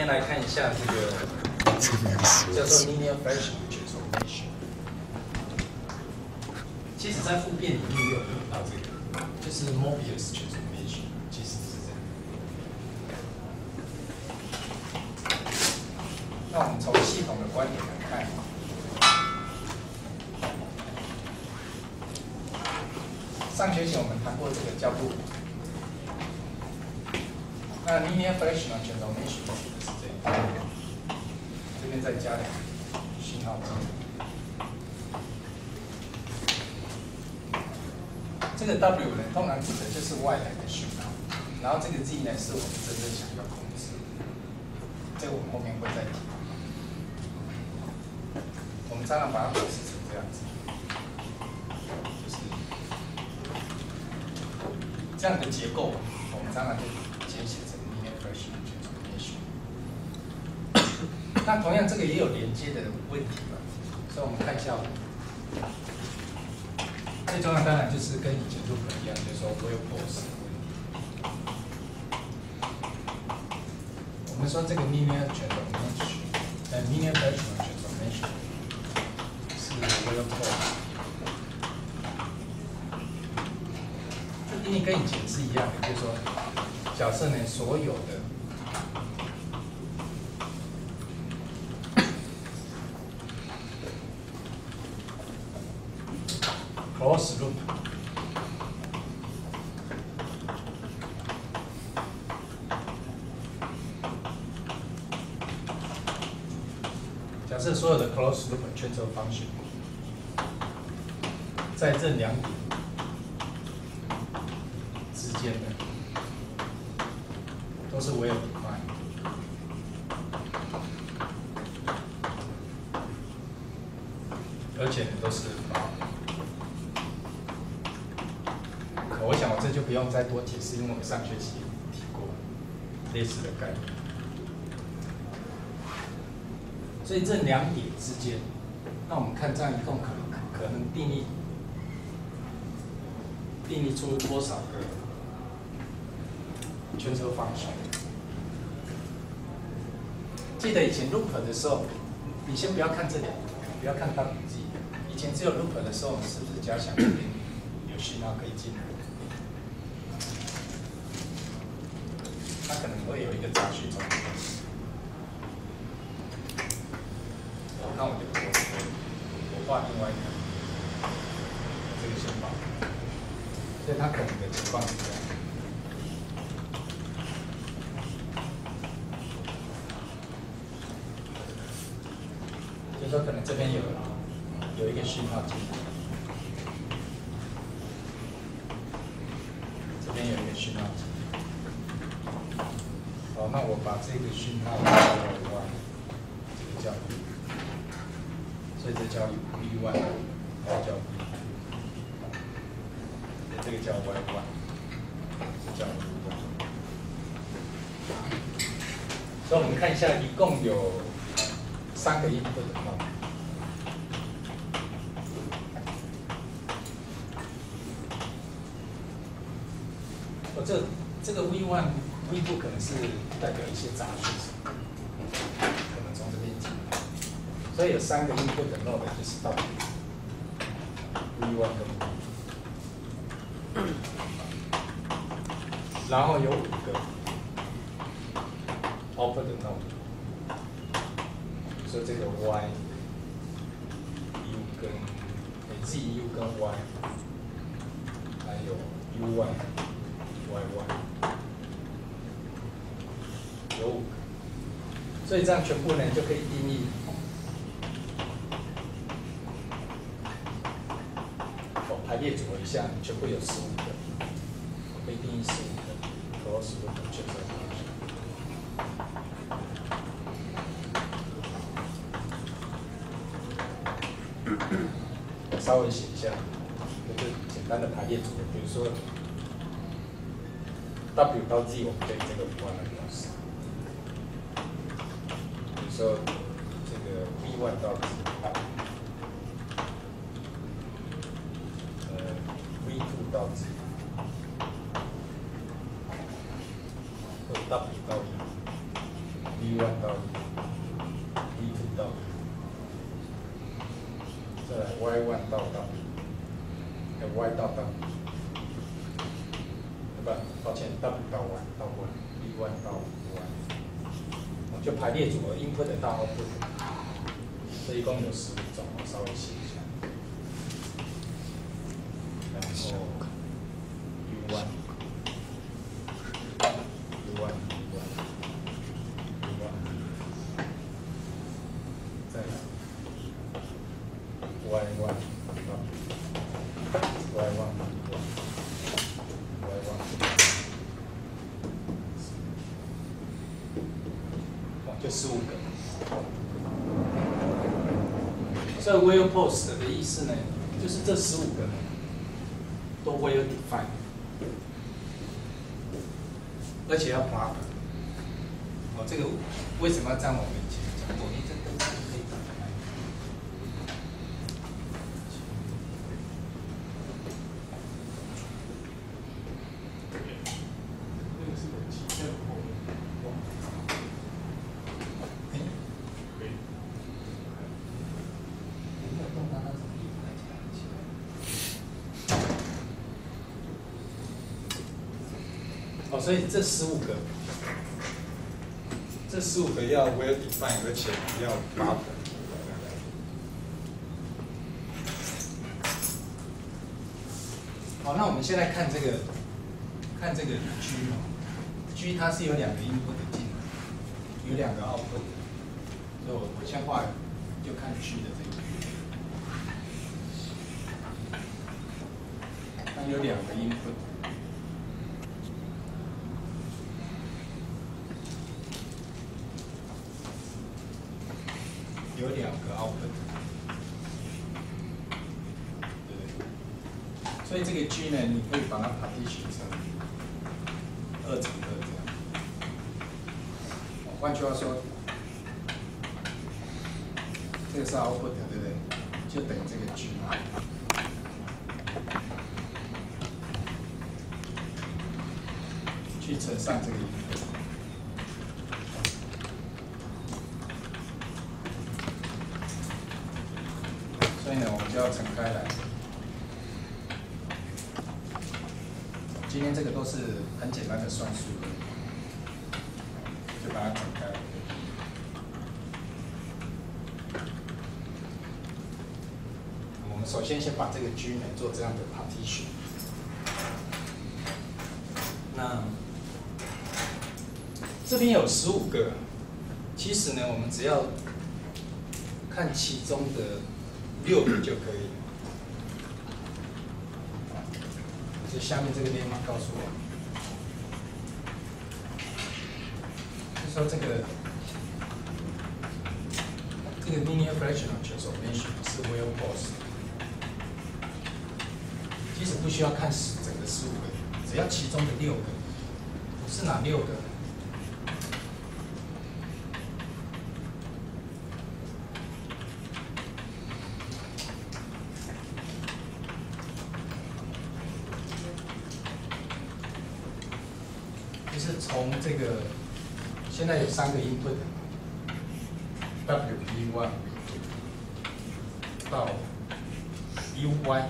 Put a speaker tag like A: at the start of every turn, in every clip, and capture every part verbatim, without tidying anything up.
A: 天来看一下这个叫做 linear fraction transformation。其实，在复变里面也有用到这个，就是 Mobius transformation， 其实是这样。那我们从系统的观点来看，上学期我们谈过这个叫路。那 linear fraction transformation 指的是这一块，这边再加两个讯号字。这个 W 呢，通常指的就是外来的讯号，然后这个 Z 呢是我们真正想要控制。这个我们后面会再提。我们常常把它表示成这样子，就是这样的结构，我们常常就简写成 linear fraction transformation。那同样这个也有连接的问题嘛，所以我们看一下。最重要当然就是跟以前 loop 一样，就是说 will pause 的问题。我们说这个 linear transformation， 呃 linear fraction transformation 是 will pause。这定义跟以前是一样的，就是说，假设呢所有的closed loop 假设所有的 closed loop transfer function 在这两点之间的都是 well defined， 而且都是 bound。我想我这就不用再多解释，因为我们上学期提过类似的概念。所以这两点之间，那我们看这样一共可能可能定义定义出多少个transfer function？记得以前 loop 的时候，你先不要看这两个，不要看 W Z。以前只有 loop 的时候，我们是不是假想这边有讯号可以进来？它可能会有一个杂讯从里面。我看我的我我画另外一个这个先画，所以它可能的情况是这样。就是说可能这边有有一个讯号进来，这边有一个讯号进来。好，那我把这个讯号叫 y， 这个叫 u， 所以这叫 v one， 这叫 v， 这个叫 y one， 这叫 v one。所以我们看一下，一共有三个 input 的 node。我这这个 v one。V two 可能是代表一些杂讯，可能从这边进来，所以有三个 input 的 node 就是到 V one 跟 V two， 然后有五个 output 的 node， 所以这个 Y U 跟 Z U 跟 Y， 还有 U one、Y one。有五个，所以这样全部呢就可以定义哦，排列组合一下，全部有十五个，可以定义十五个 closed loop transfer function。我稍微写一下，就是简单的排列组合，比如说 W 到 Z， 我们可以这个 V one 来表示。说这个 V one 到 Z， 呃 V two 到 Z， 或者 W 到 V， V one 到 y 到 w， 对吧？抱歉 ，w 到 y 到 y，b one 到 y， 我就排列组合 input 到 output， 这一共有十五种，我稍微写一下。然后 u one。u one u one u one 再来 y one y one y one 哦，就十五个。所以 well post 的意思呢，就是这十五个呢都 well defined。而且要 proper， 哦，这个为什么要这样？我们以前讲过，因为这个可以打开。那个是冷气，在后面。哎，可以。没有动它，它怎么一开起来？哦，所以这十五个。这十五个要 well defined， 而且要 proper。好，那我们现在看这个，看这个 G 哦 ，G 它是有两个 input 进来，有两个 output， 所以我我先画，就看 G 的这个，它有两个 input。有两个 output， 对不对？所以这个 G 呢，你可以把它 partition 成二乘二这样。换句话说，这个是 output， 对不对？就等于这个 G， 去乘上这个 input。所以呢，我们就要乘开来。今天这个都是很简单的算术，就把它乘开来。我们首先先把这个 G 呢做这样的 partition。那这边有十五个，其实呢，我们只要看其中的六个就可以了。这下面这个编码告诉我，就说这个这个 linear fractional transformation 是 well post， 其实不需要看十整个十五个，只要其中的六个，是哪六个？就是从这个现在有三个 input W B one 到 U Y，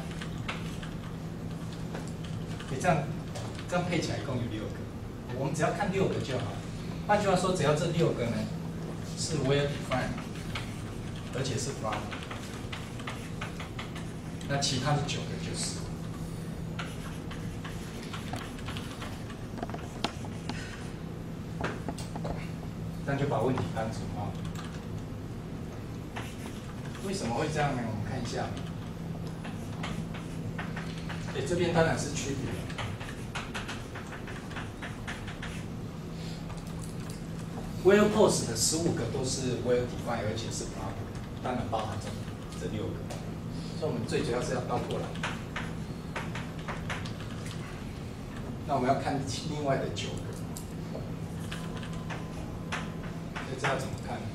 A: 你这样这样配起来一共有六个，我们只要看六个就好。换句话说，只要这六个呢是 well defined， 而且是 proper， 那其他的九个就是。这样就把问题单纯化。为什么会这样呢？我们看一下。哎，这边当然是区别了。well post 的十五个都是 well defined， 而且是 proper， 当然包含这这六个。所以我们最主要是要倒过来。那我们要看另外的九个。这要怎么看？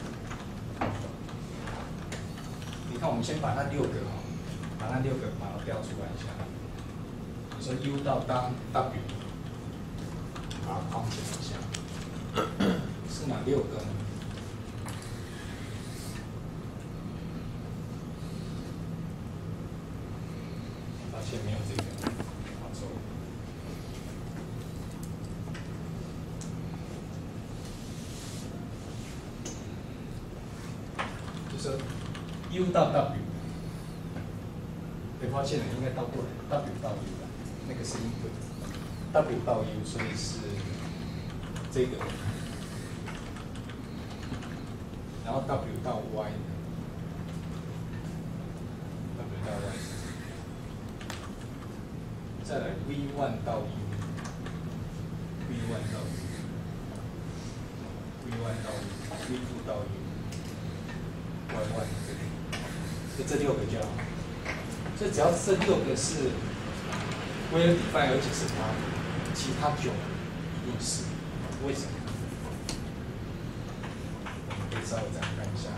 A: 你看，我们先把那六个哈，把那六个把它标出来一下。你说 U 到当 W， 把它框起来一下，是哪六个呢？把歉，没有这个，好错。就是 U 到 W， 对，抱歉了，应该倒过来 ，W 到 U 了，那个是 input，W 到 U， 所以是这个，然后 W 到 Y 的 ，W 到 Y， 再来 V 一 到 U，V 一 到 U，V 一 到 U，V 二 到 U。Y one 这里，就这六个就好。所以只要这六个是 well defined， 而且是它，其他九一定是。为什么？我们可以稍微这样看一下。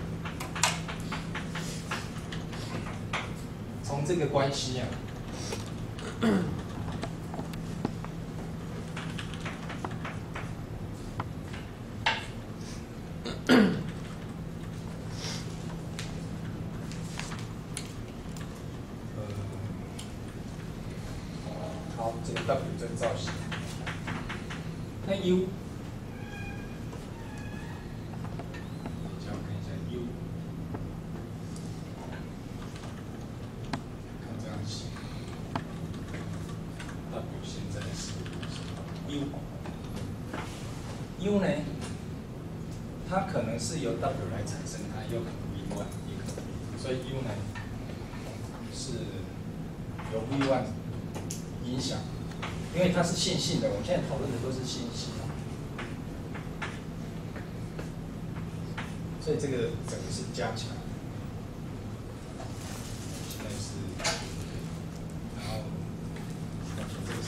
A: 从这个关系啊。这个 W 这个造型，那 U， 叫我看一下 U， 看这样写 ，W 现在是 U，U 呢，它可能是由 W 来产生它，也有可能 V 一， 也可能 V 二，所以 U 呢是由 V 一 影响。因为它是线性的，我们现在讨论的都是线性，所以这个整个是加强。现在是，然后，这个是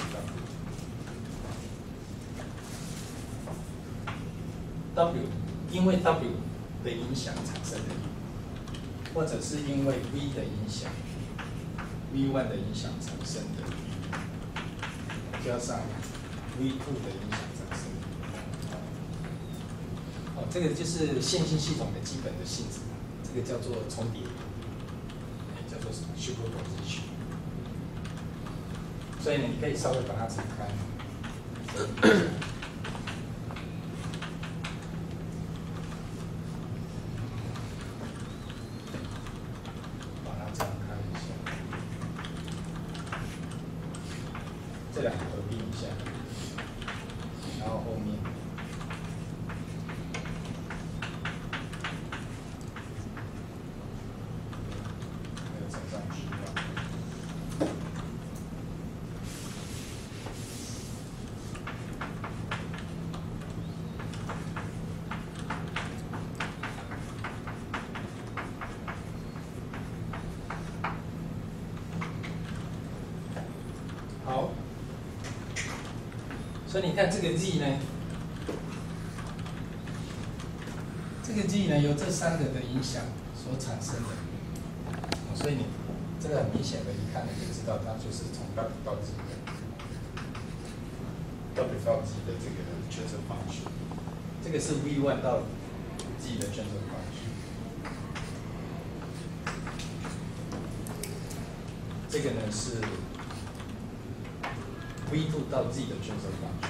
A: W，W 因为 W 的影响产生的 U， 或者是因为 V 的影响 ，V 一 的影响产生的 U。加上 V 二 的影响产生，哦，这个就是线性系统的基本的性质，这个叫做重叠，叫做 superposition。所以呢，你可以稍微把它拆开。这两个合并一下，然后后面还有乘上去。好。所以你看这个 Z 呢，这个 Z 呢由这三个的影响所产生的，所以你这个很明显的，一看你就知道它就是从 W 到 Z 的 W 到 Z 的这个 transfer function， 这个是 V 一 到 Z 的 transfer function， 这个呢是 V 二 到 Z 的 transfer function，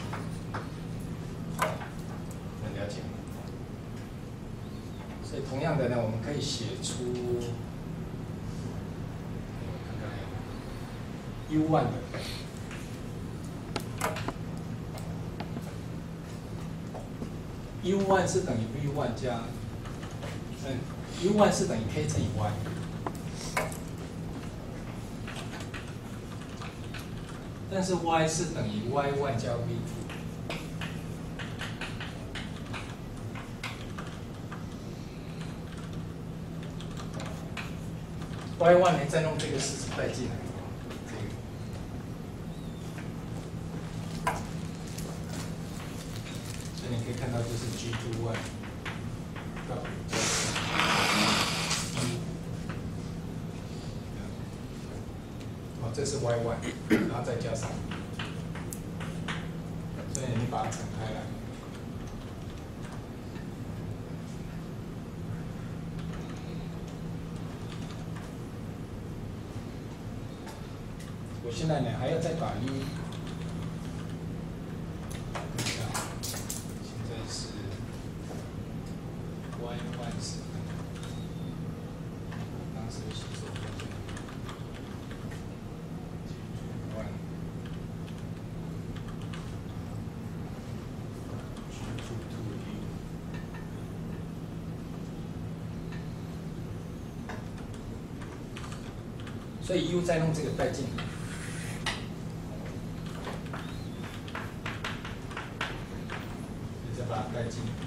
A: 能了解吗？所以同样的呢，我们可以写出，我看看 U 一 的 U 一 是等于 V 一 加，嗯 ，U 一 是等于 K 乘以 Y。但是 y 是等于 y 一 加 v 二。y 一 呢，再弄这个式子带进来，这个，所以你可以看到就是 G 二 y w 加 一， 哦，这是 y 一， 然后再加上，所以你把它乘开来。 我现在呢还要再把 u， 看一下，现在是 y one 是，当时的写作标准 one。 所以 u 再弄这个带进来，再把它带进来，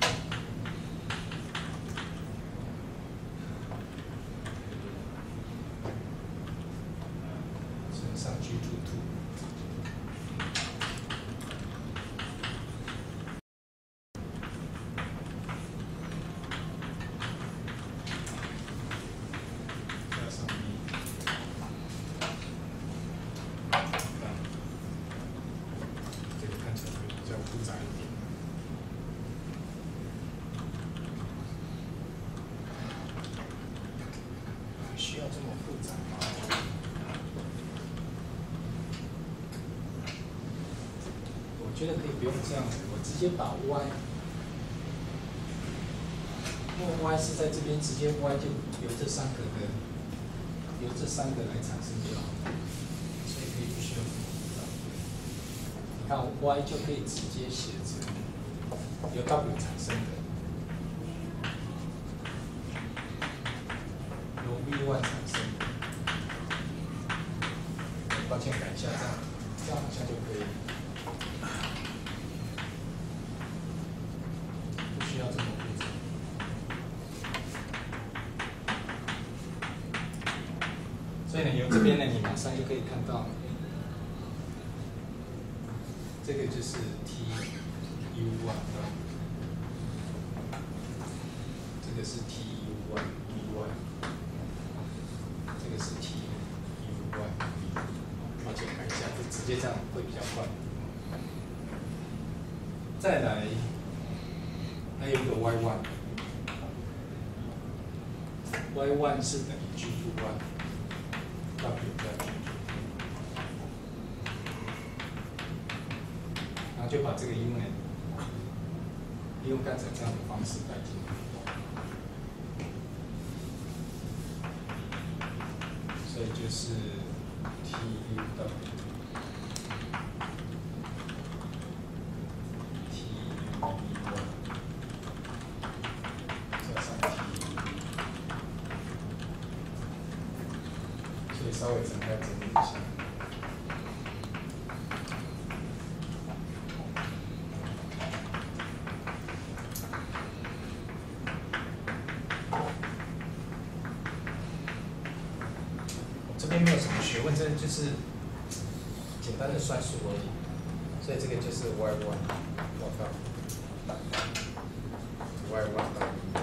A: 乘上 G two two。 复杂一点，需要这么复杂吗？我觉得可以不用这样子，我直接把 y， 因为 y 是在这边，直接 y 就由这三个的，由这三个来产生就好，所以可以不需要这么复杂。你看 y 就可以直接写成。 由 W 产生的，由 V one 产生的。抱歉，改一下，这样，这样好像就可以，不需要这么复杂。所以呢，由这边呢，你马上就可以看到，这个就是 T U one 的。 这个是 T U one V one， 这个是 T U one V， 抱歉，看一下，就直接这样会比较快。再来，还有一个 Y one，Y one 是等于 G two one，W 在 G two， 然后就把这个 U 呢，利用刚才这样的方式带进来。 所以就是 T U W T U V one 加上 T， 所以稍微展开整理一下。这边没有什么学问，这就是简单的算术而已。所以这个就是 Y one 报告 ，Y one 到 V one，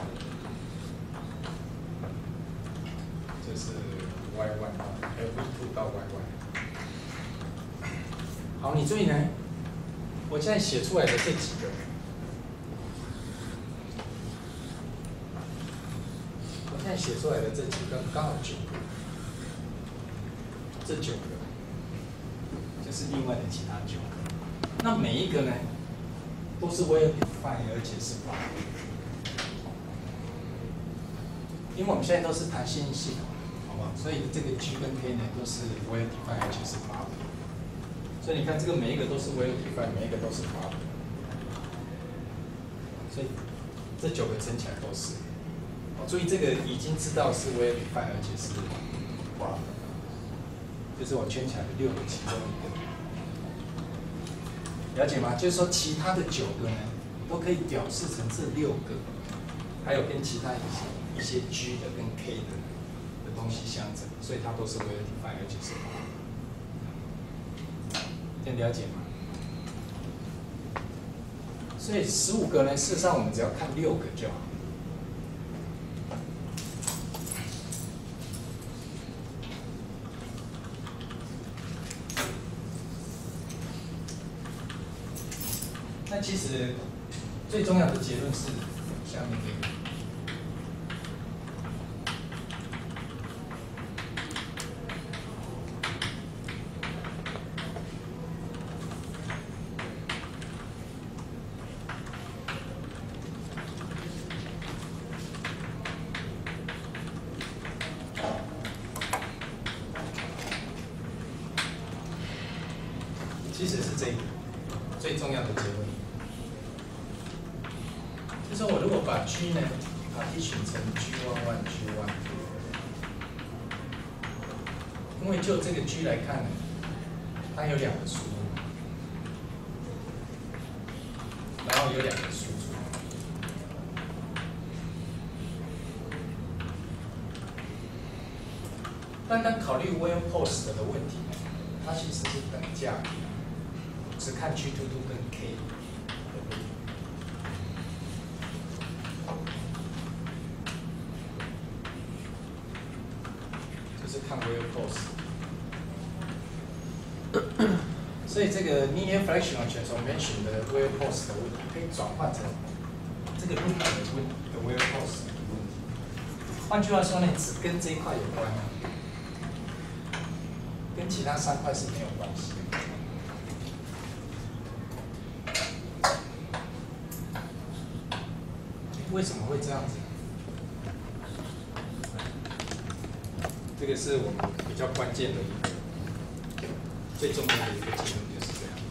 A: 这是 Y one 到 V two 到 Y one。好，你注意呢，我现在写出来的这几个，我现在写出来的这几个刚好九个。 这九个就是另外的其他九个，那每一个呢都是 well defined， 而且是八个，因为我们现在都是弹性系统，好不好？所以这个 G 跟 K 呢都是 well defined， 而且是八个，所以你看这个每一个都是 well defined， 每一个都是八个，所以这九个乘起来都是。哦，注意这个已经知道是 well defined， 而且是八个。 就是我圈起来的六个其中一个，了解吗？就是说其他的九个呢，都可以表示成这六个，还有跟其他一些一些 G 的跟 K 的的东西相乘，所以它都是 well defined， 而且是八个，这样了解吗？所以十五个呢，事实上我们只要看六个就好。 那其实最重要的结论是下面这个， 其实是这个最重要的结论，就是我如果把 G 呢 partition 成 G 一 一 G 一，因为就这个 G 来看呢，它有两个输入，然后有两个输出。但当考虑 well post 的问题呢，它其实是等价比，只看 G 二十二跟 K 的问题。就是看 well post。所以这个 linear fractional transformation 的 well post 的问题，可以转换成这个 loop 的问的 well post 的问题。换句话说呢，只跟这一块有关啊。跟其他三块是没有关系的。为什么会这样子？这个是我们比较关键的一个、最重要的一个结论，就是这样。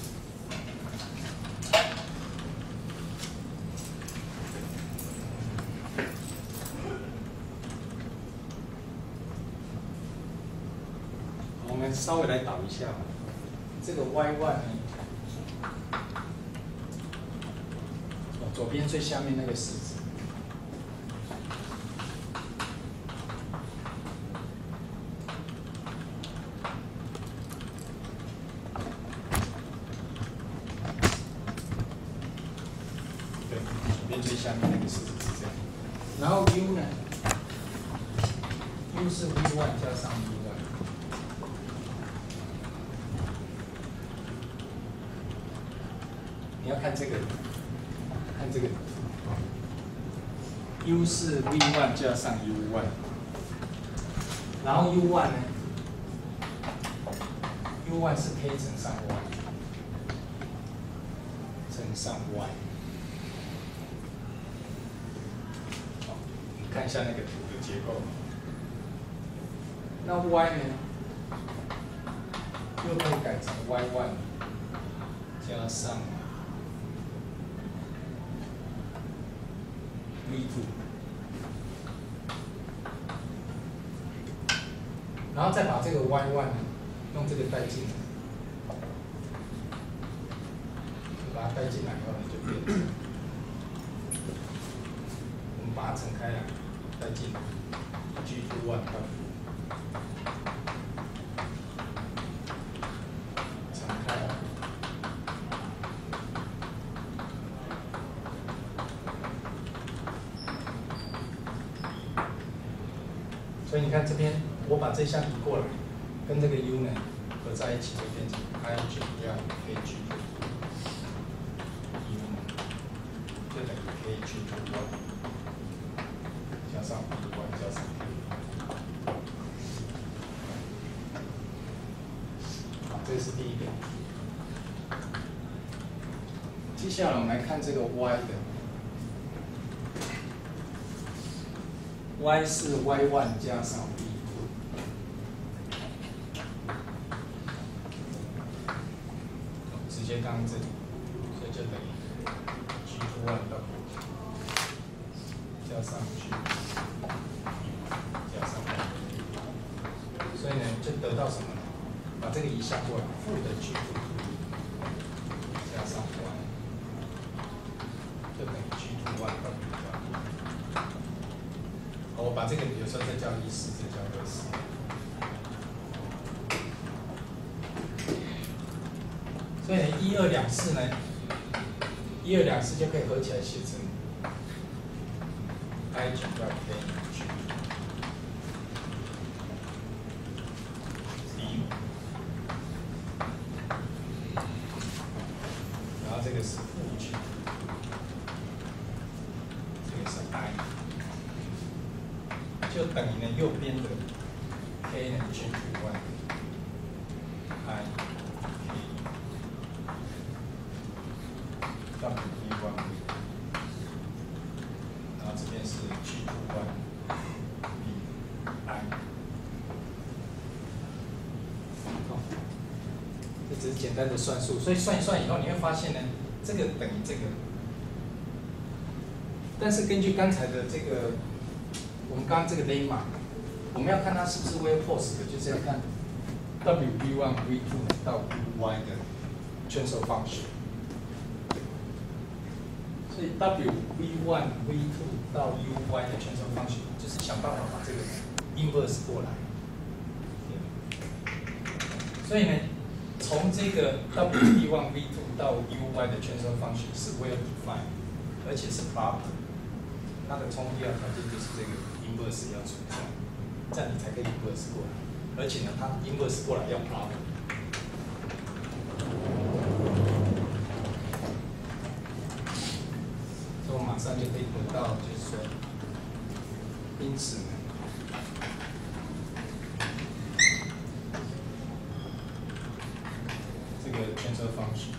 A: 我们稍微来导一下，这个 Y 一 呢，左边最下面那个式子，对，左边最下面那个式子是这样。然后 U 呢 ，U 是 V 一 加上 V 一。你要看这个，看这个 ，U 是 V 一 加上 U 一，然后 U 一呢 ，U 一是 K 乘上 Y， 乘上 Y。好，你看一下那个图的结构。那 Y 呢，又可以改成 Y 一加上 V 二， 然后再把这个 Y 一 呢，用这个带进来，把它带进来以后呢，就变成，我们把它乘开来，带进来 G 二 一 到乘开来。所以你看这边，我把这项移过来，跟这个 U 呢合在一起，就变成 I 减掉 K G 2 U 呢，就等于 K G 二 加上 V 一 加上 K。好，这是第一个。接下来我们来看这个 Y 的。Y 是 Y 一 加上 V 二，直接刚这里，所以就等于 G 二 到加上 G 加上 Y， 所以呢就得到什么呢？把这个移项过来，负的 G 加上 Y， 就等于 G 二 到 V 加。我把这个有时候再叫一四，再叫二四。所以呢，一二两四呢，一二两四就可以合起来写成 I 减掉 K G D， 然后这个是负 G， 这个是 I。就等于呢右边的 K 呢 G 二 I K 到 V 一， 然后这边是 G 二 V I。哦，这只是简单的算数，所以算一算以后，你会发现呢，这个等于这个。但是根据刚才的这个，我们刚刚这个 lemma， 我们要看它是不是 well posed 的，就是要看 w v one v two 到 y 的 transfer function。所以 w v one v two 到 u y 的 transfer function， 就是想办法把这个 inverse 过来。所以呢，从这个 w v one v two 到 u y 的 transfer function 是 well defined， 而且是 proper。它的充必要条件就是这个 inverse 要存在，这样你才可以 inverse 过来。而且呢，它 inverse 过来要 proper。所以我马上就可以得到，就是说，因此呢，这个 transfer function。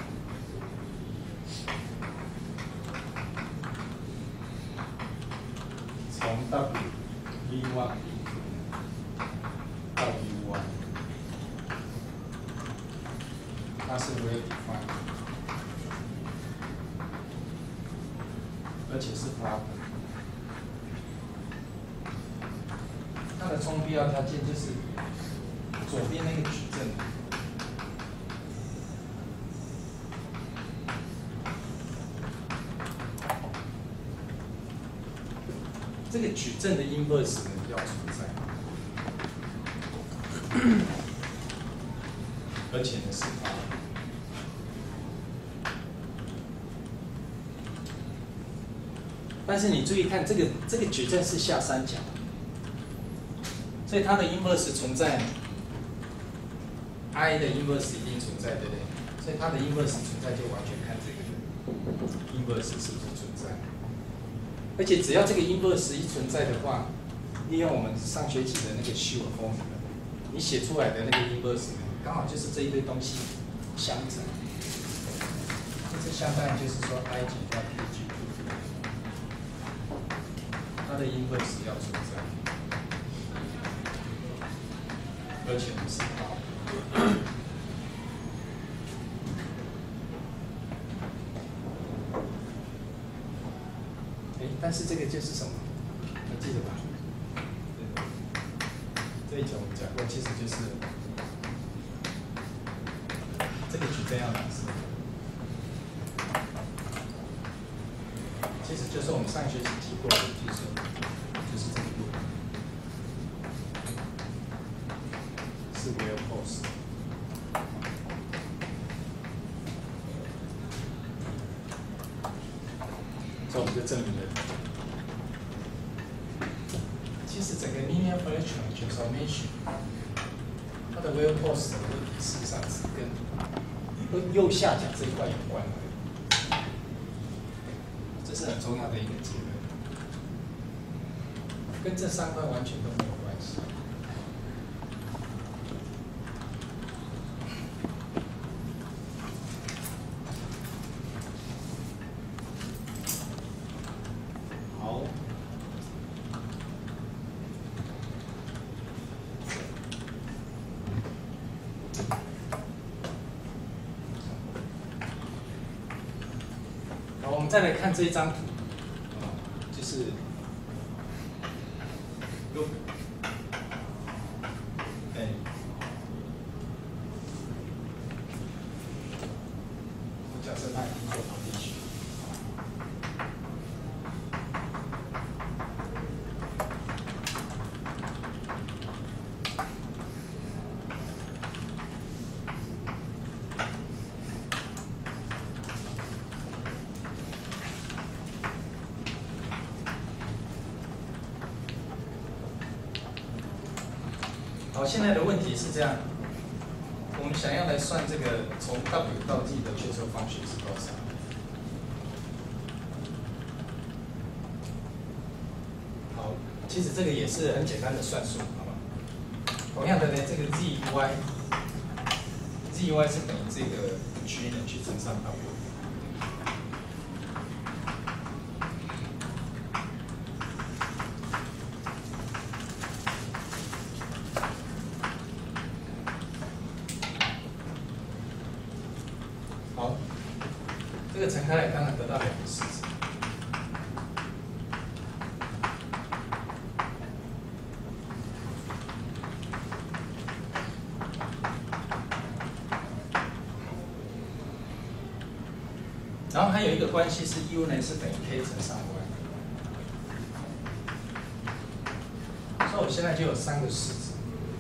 A: 从 w v one v two 到 u y， 它是 well defined， 而且是 proper。它的充必要条件就是左边那个矩阵。这个矩阵的 inverse 呢要存在，而且呢是它。但是你注意看，这个这个矩阵是下三角，所以它的 inverse 存在 ，i 的 inverse 一定存在，对不对？所以它的 inverse 存在就完全看这个 inverse 是不是存在。而且只要这个 inverse 一存在的话，利用我们上学期的那个 Schur formula， 你写出来的那个 inverse 刚好就是这一堆东西相乘，这相当于就是说 i 减掉 p 减，它的 inverse 要存在，而且不是它。但是这个就是什么？还记得吧？这一节我们讲过，其实就是这个矩阵要哪是？其实就是我们上学期提过的计算，就是这个路，是 well posed。所以我们就证明了。其实整个 linear fraction transformation， 它的 well posed 的问题事实上是跟右下角这一块有关的，这是很重要的一个结论，跟这三块完全都没有关系。再来看这一张图，就是，如，哎，我假设它已经做好地区，好，现在的问题是这样，我们想要来算这个从 W 到 T 的transfer function是多少？好，其实这个也是很简单的算术，好吧？同样的呢，这个 z y，z y 是等于这个 G 呢去乘上 W。 个乘开来，当然得到两个式子。然后还有一个关系是 U 呢是等于 k 乘上 y， 所以我现在就有三个式子，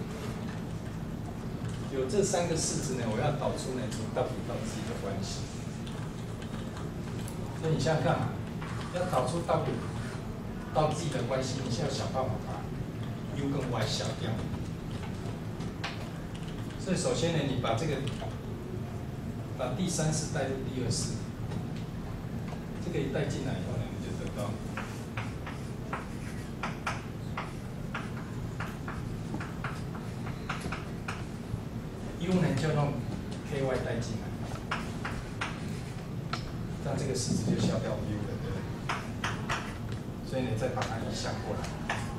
A: 有这三个式子呢，我要导出呢从 W 到 Z 的关系。所以你想想看嘛，要导出 W 到 Z 的关系，你现在要想办法把 U 跟 Y 消掉。所以首先呢，你把这个把第三式带入第二式。这个一带进来以后呢，你就得到 U 呢就用 ky 带进来，这样这个式子就消掉 U 了，对不对？所以你再把它移项过来。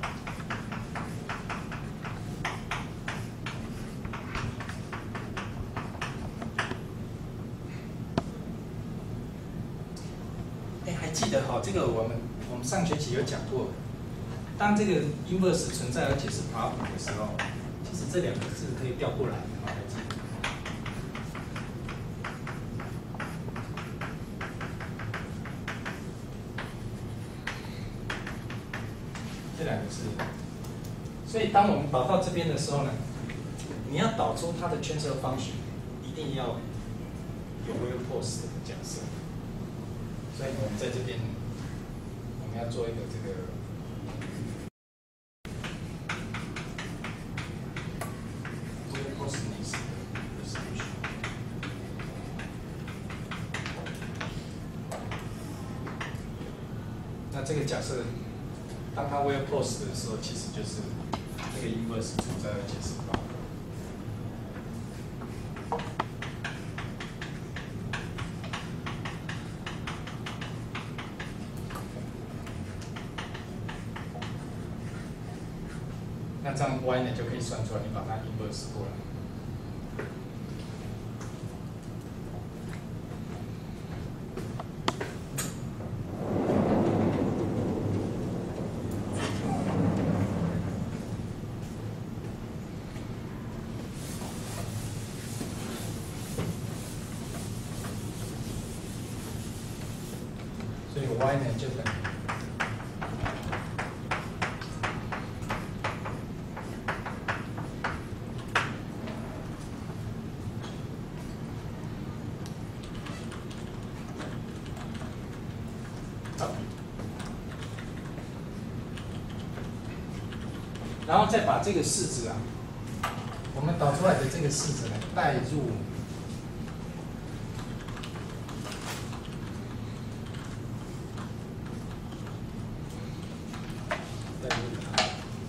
A: 记得哈，这个我们我们上学期有讲过，当这个 inverse 存在而且是爬五的时候，其实这两个是可以调过来的，好，还记得。这两个是，所以当我们导到这边的时候呢，你要导出它的圈车方程，一定要有 Will-Post 的假设。所以我们在这边，我们要做一个这个 Will-Postness 的 solution。那这个假设，当它 Will-Post 的时候，其实就是这个 inverse 存在而且是高的。那这样 y 呢就可以算出来，你把它 inverse 过来。所以 y 呢就等于。然后再把这个式子啊，我们导出来的这个式子呢，带入带入它，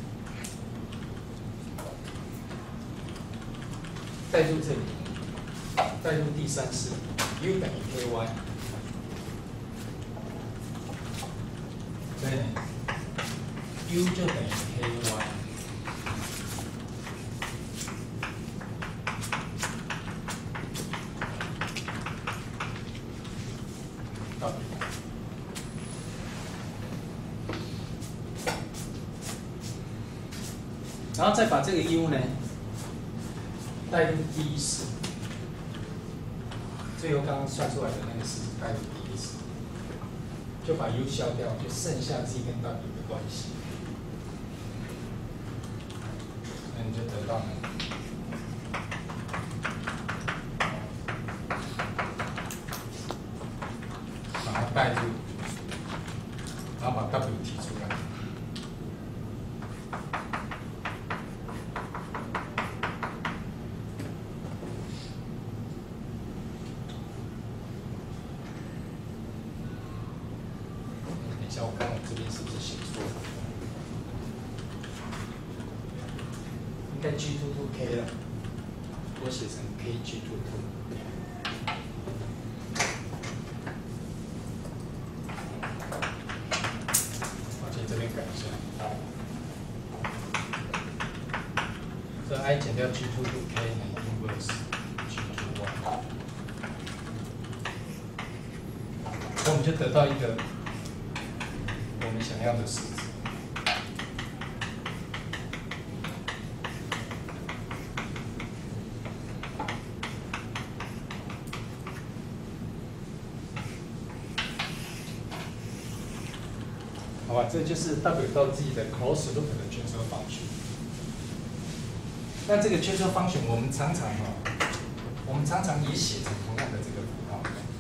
A: 带入这里，带入第三式 u 等于 ky， 所以呢 u 就等于 ky。然后再把这个 u 呢带入第一式，最后刚刚算出来的那个式子带入第一式，就把 u 消掉，就剩下 z 跟 w 的关系，那你就得到了，把它带入，然后把 w 提出来。我看我这边是不是写错了？应该 G 二二 K 了，我写成 K G 二二。抱歉，这边改一下。这 I 减掉 G 二二 K 等于 inverse G 二 Y。 就得到一个我们想要的式子。好吧，这就是 W 到 Z 的 closed loop 的transfer function。那这个transfer function 我们常常哈、哦，我们常常也写成同样的这个符号。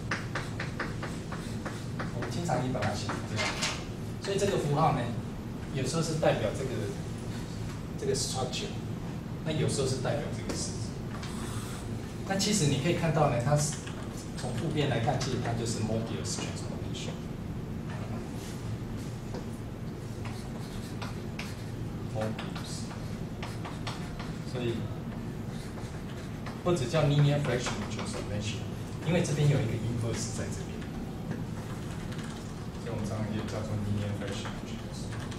A: 我们经常也把它写成这样。所以这个符号呢，有时候是代表这个这个 structure， 那有时候是代表这个式子。那其实你可以看到呢，它是从负边来看，其实它就是 Mobius transformation。Mobius， 所以或者叫 linear fractional transformation， 因为这边有一个 inverse 在这边，所以我们常常也叫做 linear fractional transformation。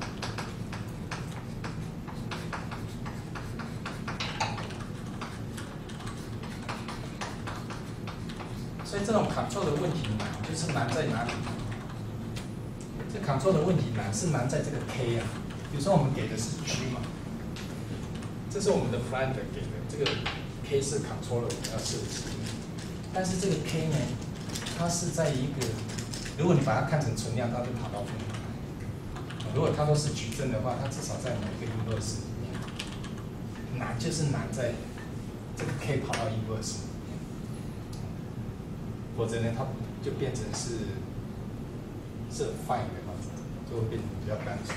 A: 所以这种 control 的问题难，就是难在哪里？这 control 的问题难是难在这个 k 啊。比如说我们给的是 G 嘛，这是我们的 Finder 给的，这个 K 是 controller 要设计，但是这个 K 呢，它是在一个，如果你把它看成存量，它就跑到负。如果它都是矩阵的话，它至少在某一个 inverse 里面。难就是难在这个 K 跑到 inverse 里面，否则呢，它就变成是是 fine 的嘛，就会变成比较单纯。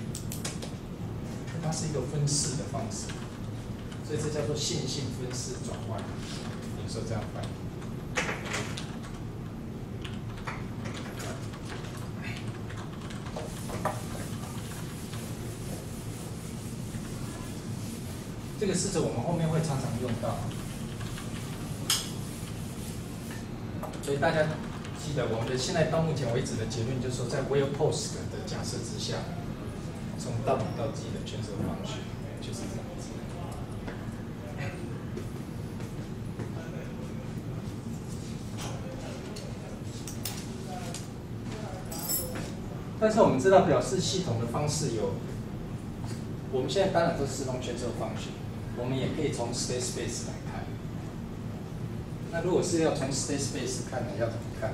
A: 它是一个分式的方式，所以这叫做线性分式转换，有时候这样翻译。这个式子我们后面会常常用到，所以大家记得我们的现在到目前为止的结论就是说，在 Well-Post 的假设之下。从 W 到 Z 的transfer function就是这样子。但是我们知道表示系统的方式有，我们现在当然都是用 transfer function， 我们也可以从 state space 来看。那如果是要从 state space 看呢，要怎么看？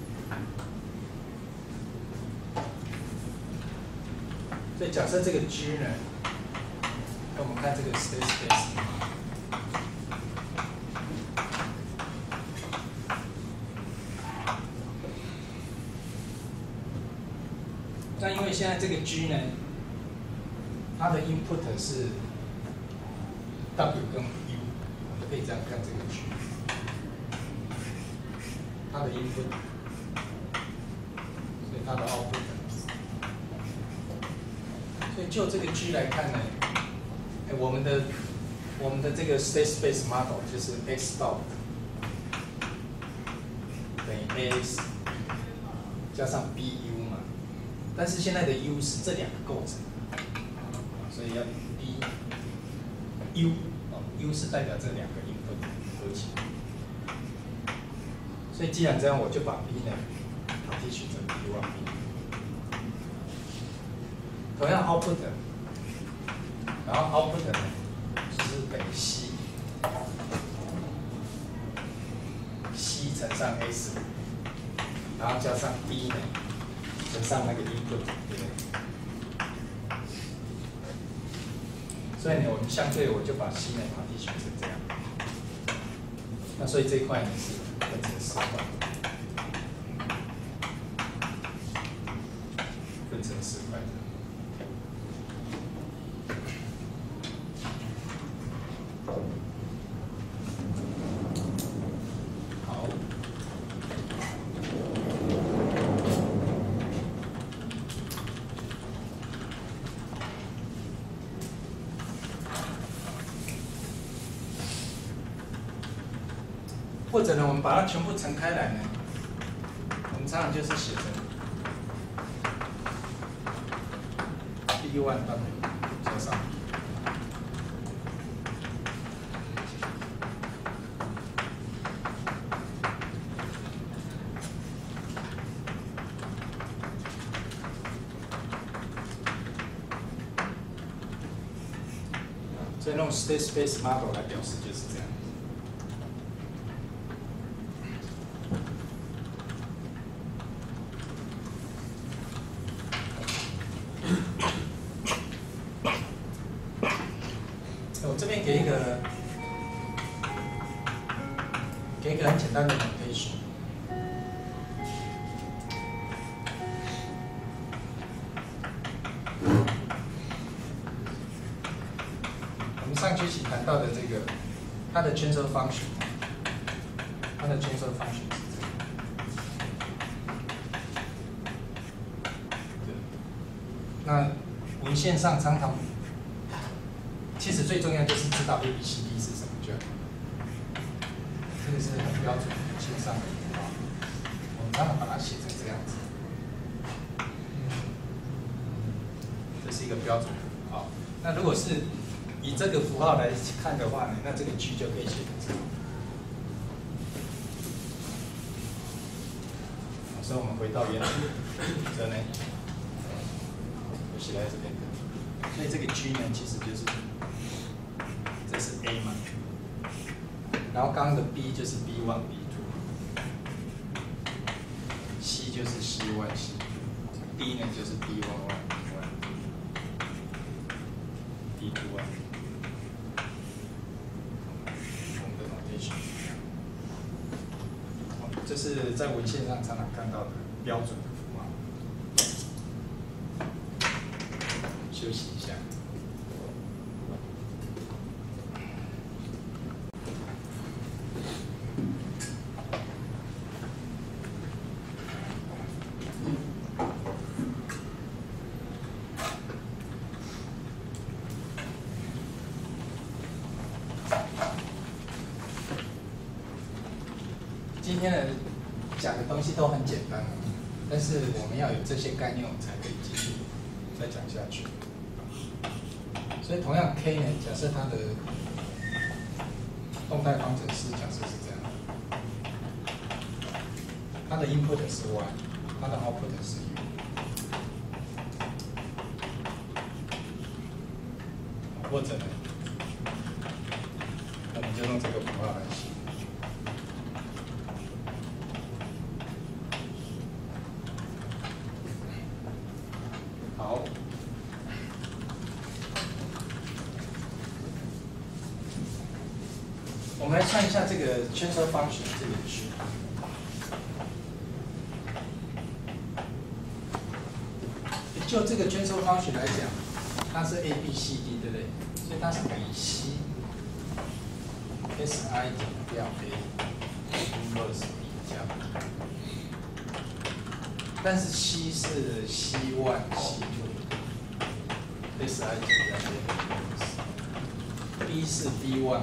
A: 所以假设这个 G 呢，那我们看这个 state space， 那因为现在这个 G 呢，它的 input 是 W 跟 U， 我们可以这样看这个 G， 它的 input， 所以它的 output。所以就这个 G 来看呢，哎，我们的我们的这个 state space model 就是 x dot 等于 ax 加上 bu 嘛，但是现在的 u 是这两个构成，所以要 b u 哦 u 是代表这两个 input 合起来，所以既然这样，我就把 b 呢 partition 成 b 一 b。同样 output， 然后 output 呢，就是等于 c c 乘上 s， 然后加上 b 呢乘上那个 input， 对不对？所以呢，我们相对我就把 c 呢partition成这样。那所以这一块呢是分成四块，分成四块。或者呢，我们把它全部乘开来呢，我们常常就是写成 b 一 W 加上 b， 用 state space model 来表示就是这样。我这边给一个给一个很简单的 notation。上学期谈到的这个，它的 transfer function， 它的 transfer function 是这个。对。那文献上常常，其实最重要就是知道 A B C D 是什么就好。这个是很标准的文献上的符号，我们常常把它写成这样子。这是一个标准的符号。那如果是以这个符号来看的话呢，那这个 G 就可以写成这样。所以我们回到原来，这呢，我写在这边的。所以这个 G 呢，其实就是这是 A 嘛，然后刚刚的 B 就是 B one B two，C 就是 C one C two，D 呢就是 D one one D one，D two one。这是在文献上常常看到的标准的符号。休息一下。今天的讲的东西都很简单，但是我们要有这些概念，我们才可以继续再讲下去。所以同样 K 呢，假设它的动态方程式假设是这样，它的 input 是 y， 它的 output 是 u， 或者呢，那你就用这个符号来写。好，我们来算一下这个 transfer function 这个 G。就这个 transfer function 来讲，它是 A B C D 对不对？所以它是等于 C S I 减掉 A inverse B 加。但是 C 是 C one C two。S I 减掉 A，B 是 B one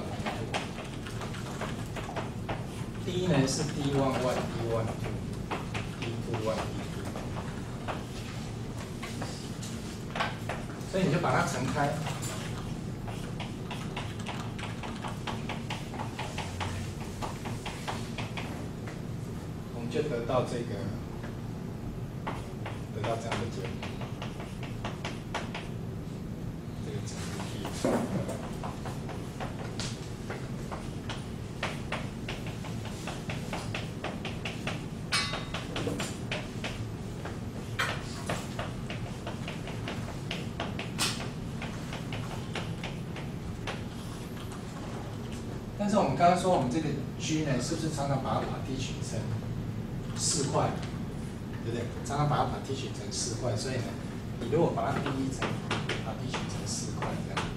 A: D 呢是 D one one D one two，D two one D two， 所以你就把它乘开，我们就得到这个，得到这样的结果。但是我们刚刚说，我们这个 G 呢，是不是常常把它 partition 成四块，对不对？常常把它 partition 成四块，所以呢，你如果把它定义成 partition 成四块这样，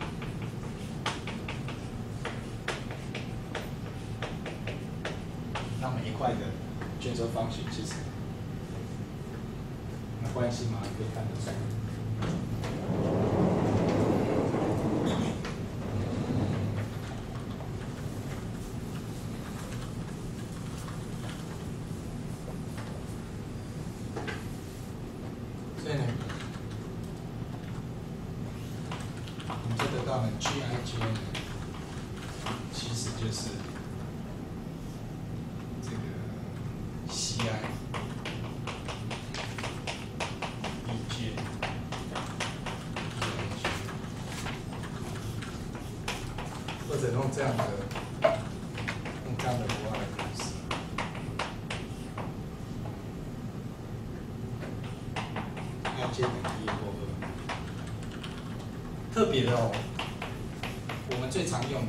A: 那每一块的 transfer function 其实那关系嘛，可以看得出来。所以呢，我们就得到了 G I J 呢，其实就是这个 C I E J 这样的用这样的符号来表示。要接等于一或二。特别的哦，我们最常用的，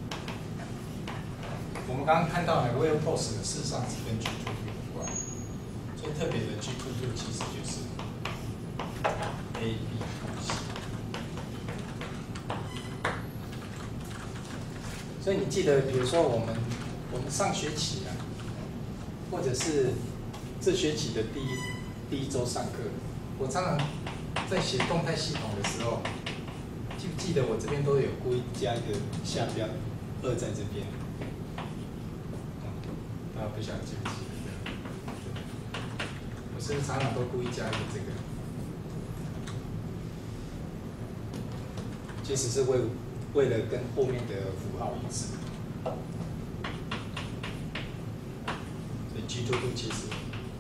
A: 我们刚刚看到呢 ，where pos 的事实上是跟 G two two 有关。最特别的 G two two 其实就是 A B C。所以你记得，比如说我们我们上学期啊，或者是这学期的第一第一周上课，我常常在写动态系统的时候，记不记得我这边都有故意加一个下标二在这边？大家不晓得记不记得？我是不是常常都故意加一个这个？其实是为为了跟后面的符号一致。所以 G two two 其实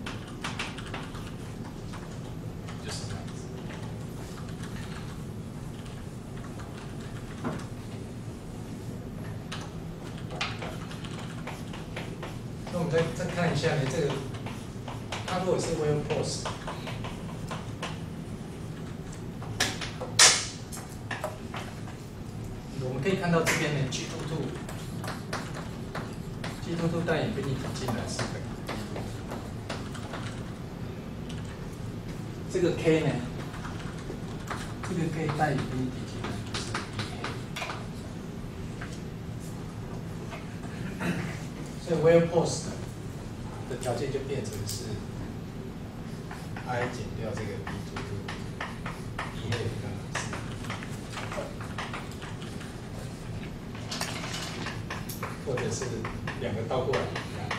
A: 就是这样子。那我们再再看一下呢，这个它如果是 where pos， 我们可以看到这边的 G two two。G two two 带 infinity 进来是等于这个 K 呢，这个 K 带 infinity 进来就是 E。所以 where pos 的条件就变成是 I 减掉这个 B two two，E 的刚好是。或者是两个倒过来一样，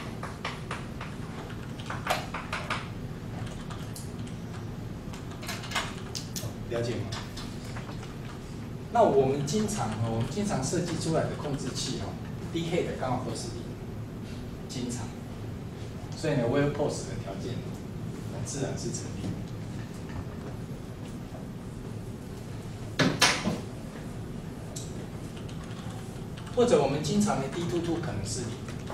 A: 了解吗？那我们经常哦，我们经常设计出来的控制器哦 ，D head 刚好都是零，经常，所以呢 ，where pos 的条件自然是成立。或者我们经常的 D two two 可能是零，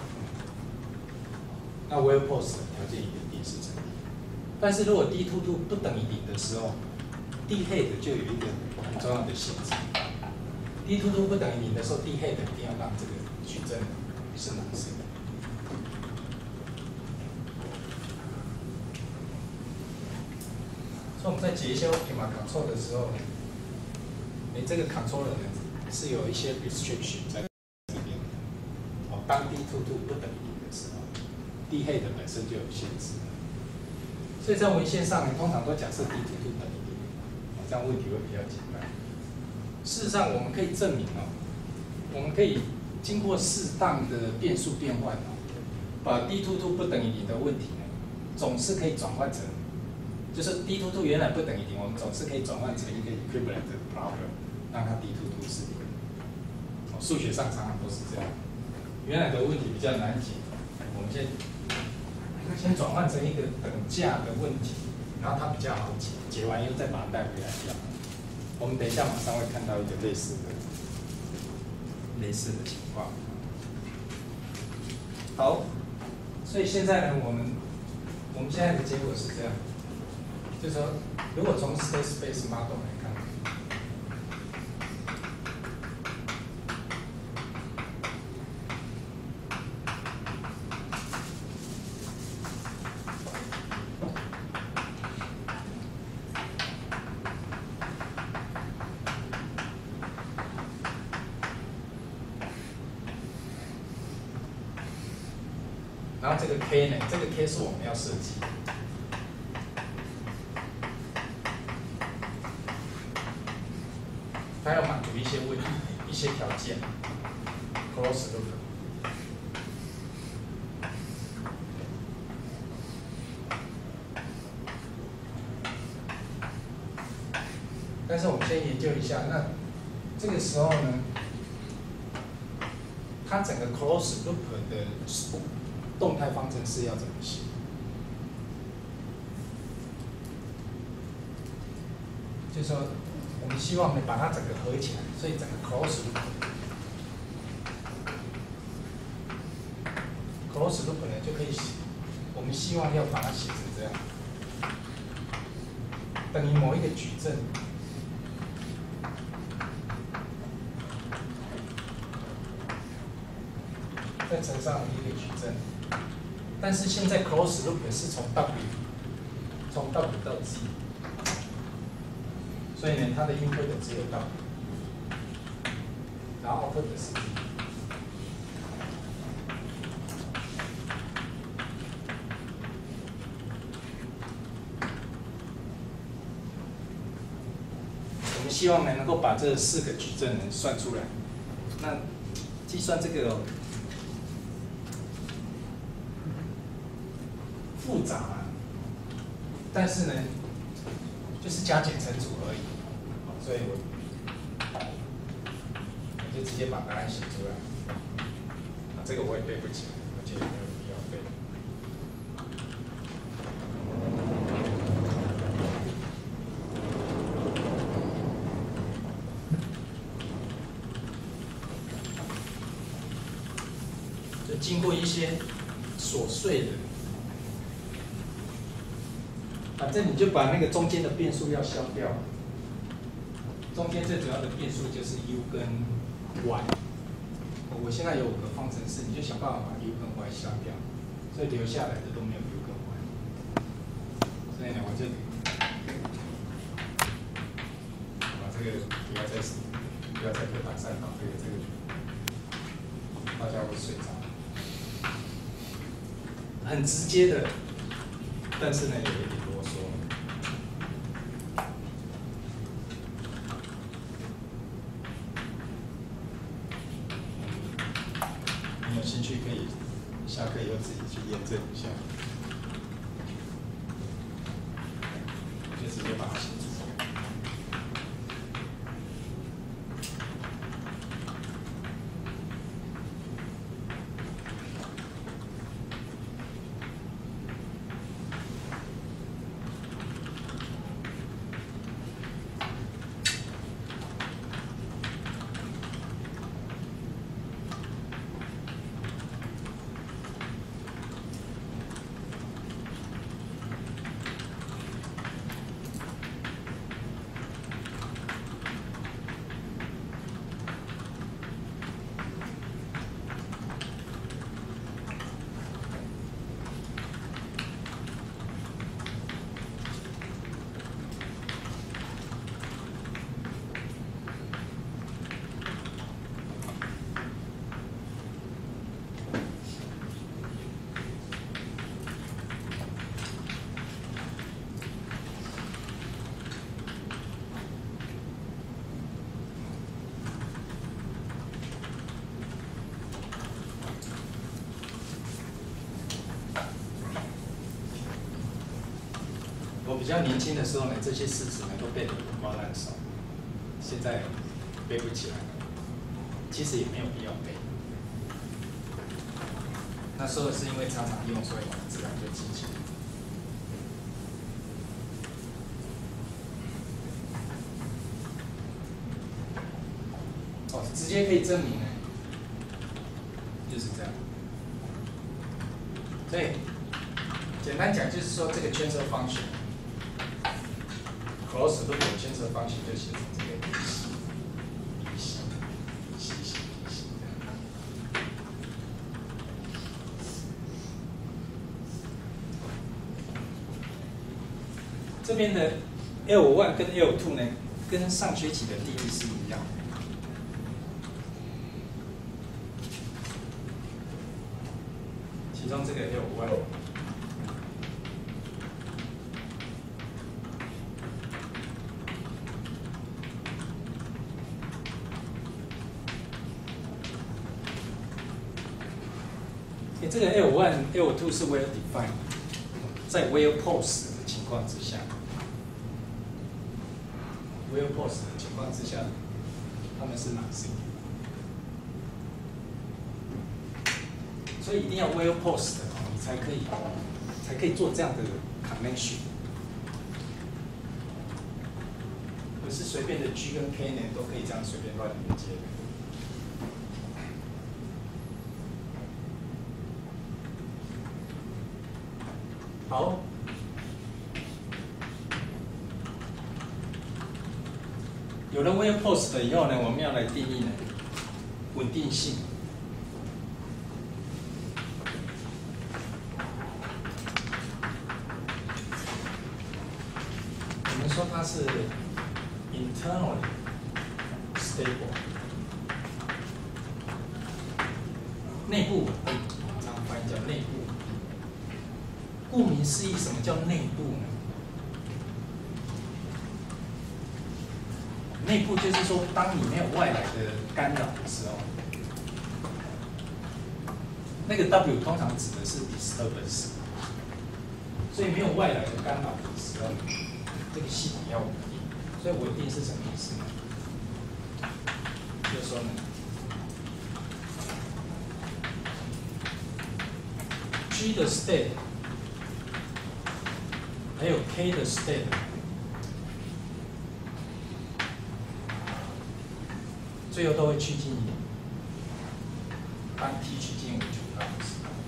A: 那 where pos 的条件也也是成立。但是如果 D two two 不等于零的时候 ，D head 就有一个很重要的限制。D two two 不等于零的时候 ，D head 一定要让这个矩阵是蓝色的。所以我们在解一些 optimal control 的时候呢，你这个 controller 呢是有一些 restriction 在。当 D two two 不等于零的时候 ，D head 本身就有限制，所以在文献上呢，通常都假设 D two two 等于零，这样问题会比较简单。事实上，我们可以证明哦，我们可以经过适当的变数变换哦，把 D two two 不等于零的问题呢，总是可以转换成，就是 D two two 原来不等于零，我们总是可以转换成一个 equivalent problem， 让它 D two two 是零。哦，数学上常常都是这样。原来的问题比较难解，我们先先转换成一个等价的问题，然后它比较好解，解完以后再把它带回来就好。我们等一下马上会看到一个类似的类似的情况。好，所以现在呢，我们我们现在的结果是这样，就是说，如果从 state space model 来看。然后这个 K 呢，这个 K 是我们要设计的。它要满足一些问题、一些条件 ，close loop。但是我们先研究一下，那这个时候呢，它整个 close loop 的动态方程式要怎么写？就是说，我们希望呢把它整个合起来，所以整个 close loop close loop 呢就可以写，我们希望要把它写成这样，等于某一个矩阵。 再乘上一个矩阵，但是现在 close loop 是从 W 从 W 到 Z， 所以呢，它的 input 只有 W， 然后 output 是 Z。我们希望呢能够把这四个矩阵呢算出来，那计算这个、哦。 复杂、啊，但是呢，就是加减乘除而已，所以我我就直接把答案写出来。啊，这个我也背不起来，我觉得没有必要背。就经过一些琐碎的。 反正你就把那个中间的变数要消掉，中间最主要的变数就是 u 跟 y。我现在有五个方程式，你就想办法把 u 跟 y 消掉，所以留下来的都没有 u 跟 y。所以呢，我就把这个不要再不要在课堂上搞这个这个，大家会睡着。很直接的，但是呢有一点。 有兴趣可以下课以后自己去验证一下，就直接把它写出来。我比较年轻的时候呢，这些式子呢都背得滚瓜烂熟，现在背不起来了。其实也没有必要背。那时候是因为常常用，所以自然就记起来。哦，直接可以证明呢，就是这样。所以简单讲就是说，这个圈车方程 ，close loop 的圈车方程就写成这个 E C E C E C E C 这边的 L 一 跟 L 二 呢，跟上学期的定义是一样的。 其中这个 L 一， 欸，这个 L 一 L 二 是 well defined， 在 well posed 的情况之下 ，well posed 的情况之下，他们是哪些？ 所以一定要 well posed 你才可以，才可以做这样的 connection， 不是随便的 G 跟 K 呢都可以这样随便乱连接的。 好。有了 well post 以后呢，我们要来定义呢稳定性。我们说它是 internally stable， 内部稳定，常翻译叫内部。顾名思义，什么叫内部呢？内部就是说，当你没有外来的干扰的时候，那个 W 通常指的是 disturbance， 所以没有外来的干扰的时候，这个系统要稳定。所以稳定是什么意思呢？就是说呢 ，G 的 state 还有 K 的 state。最后都会趋近于当 T 趋近于九到的时候，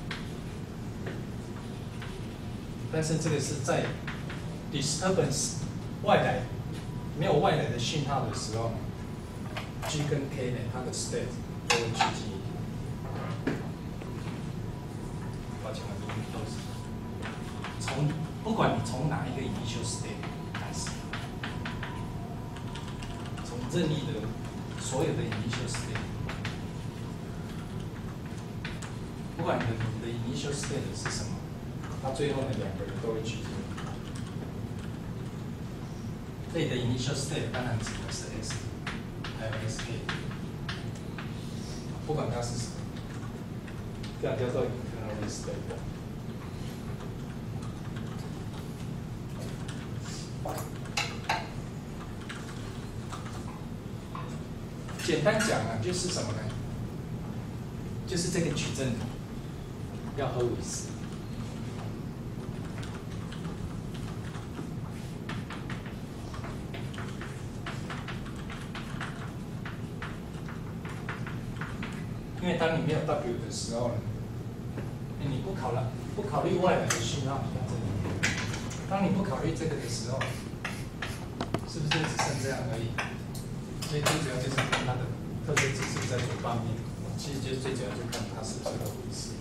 A: 但是这个是在 disturbance 外来没有外来的讯号的时候 ，G 跟 K 呢，它的 state 都会趋近于。抱歉，我这都是从不管你从哪一个 initial state 开始，从任意的。所有的 initial state， 不管你的你的 initial state 是什么，它最后呢两个人都会趋近。这里的 initial state 当然指的是 S， 还有 S K， 不管它是什么，这样叫做 internally stable。简单讲啊，就是什么呢？就是这个矩阵要合为实。因为当你没有 W 的时候呢，你不考了不考虑外来的讯号，你看这里，当你不考虑这个的时候，是不是只剩这样而已？所以最主要就是看它的特征指数在左方面，其实就最主要就看它是不是合为实。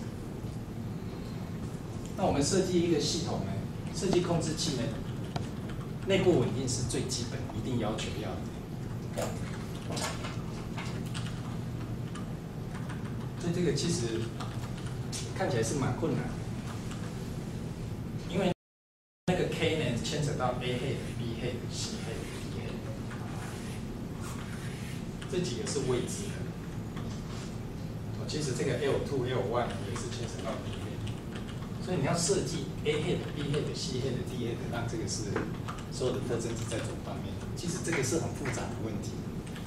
A: 那我们设计一个系统呢，设计控制器呢，内部稳定是最基本一定要求要的。所以这个其实看起来是蛮困难的，因为那个 K 呢牵扯到 A head、B head、C head。这几个是未知的，哦，其实这个 L 二、L 一 也是牵扯到 B head， 所以你要设计 A head、B head、C head、D head， 让这个是所有的特征是在左方面。其实这个是很复杂的问题，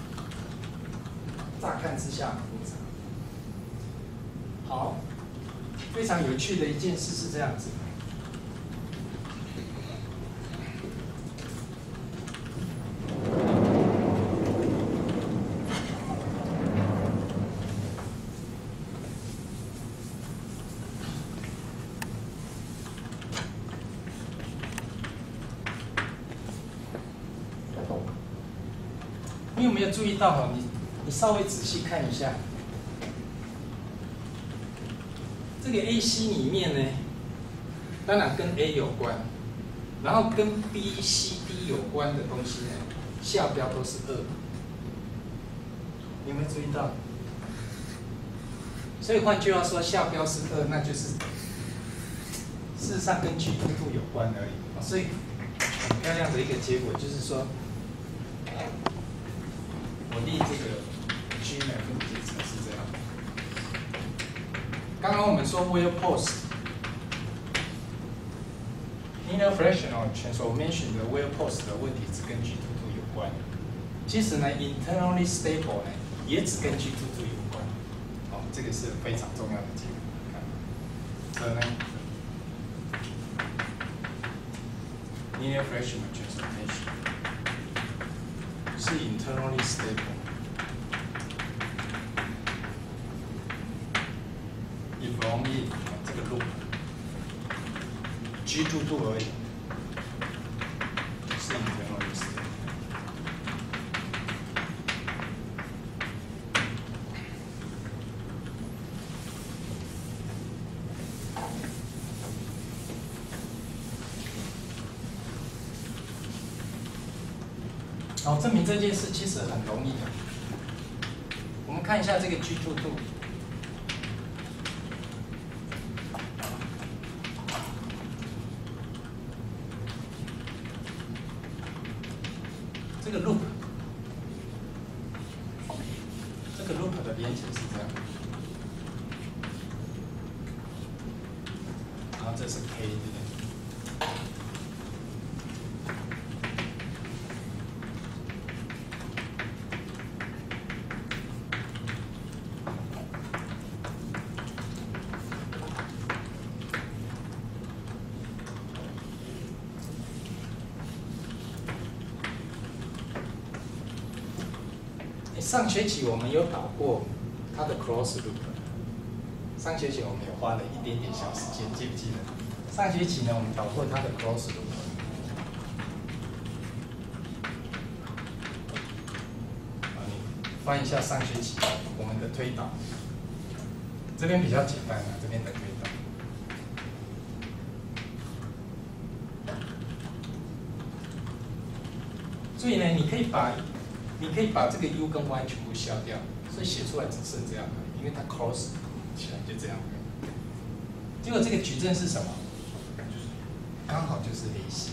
A: 乍看之下很复杂。好，非常有趣的一件事是这样子。你有没有注意到哦？你你稍微仔细看一下，这个 A C 里面呢，当然跟 A 有关，然后跟 B、C、D 有关的东西呢，下标都是二。你有没有注意到？所以换句话说，下标是二，那就是事实上跟 G 突突有关而已。所以很漂亮的一个结果就是说。我立这个 G 呢分解成是这样。刚刚我们说 well post linear fractional transformation 的 well post 的问题只跟 G 突突有关。其实呢 internally stable 呢也只跟 G 突突有关。哦，这个是非常重要的结果。这呢 linear fractional transformation 是 internally stable。if only 这个 loop G 二 二而已，是 internal list。好，证明这件事其实很容易的。我们看一下这个 G 二 二。这个 loop， 这个 loop 的连接是这样，然后这是 K 对不对？上学期我们有导过它的 cross loop， 上学期我们有花了一点点小时间，记不记得？上学期呢，我们导过它的 cross loop。啊，你翻一下上学期我们的推导，这边比较简单啊，这边的推导。所以呢，你可以把你可以把这个 u 跟 y 全部消掉，所以写出来只剩这样的，因为它 cross 起来就这样。结果这个矩阵是什么？刚好就是 A C。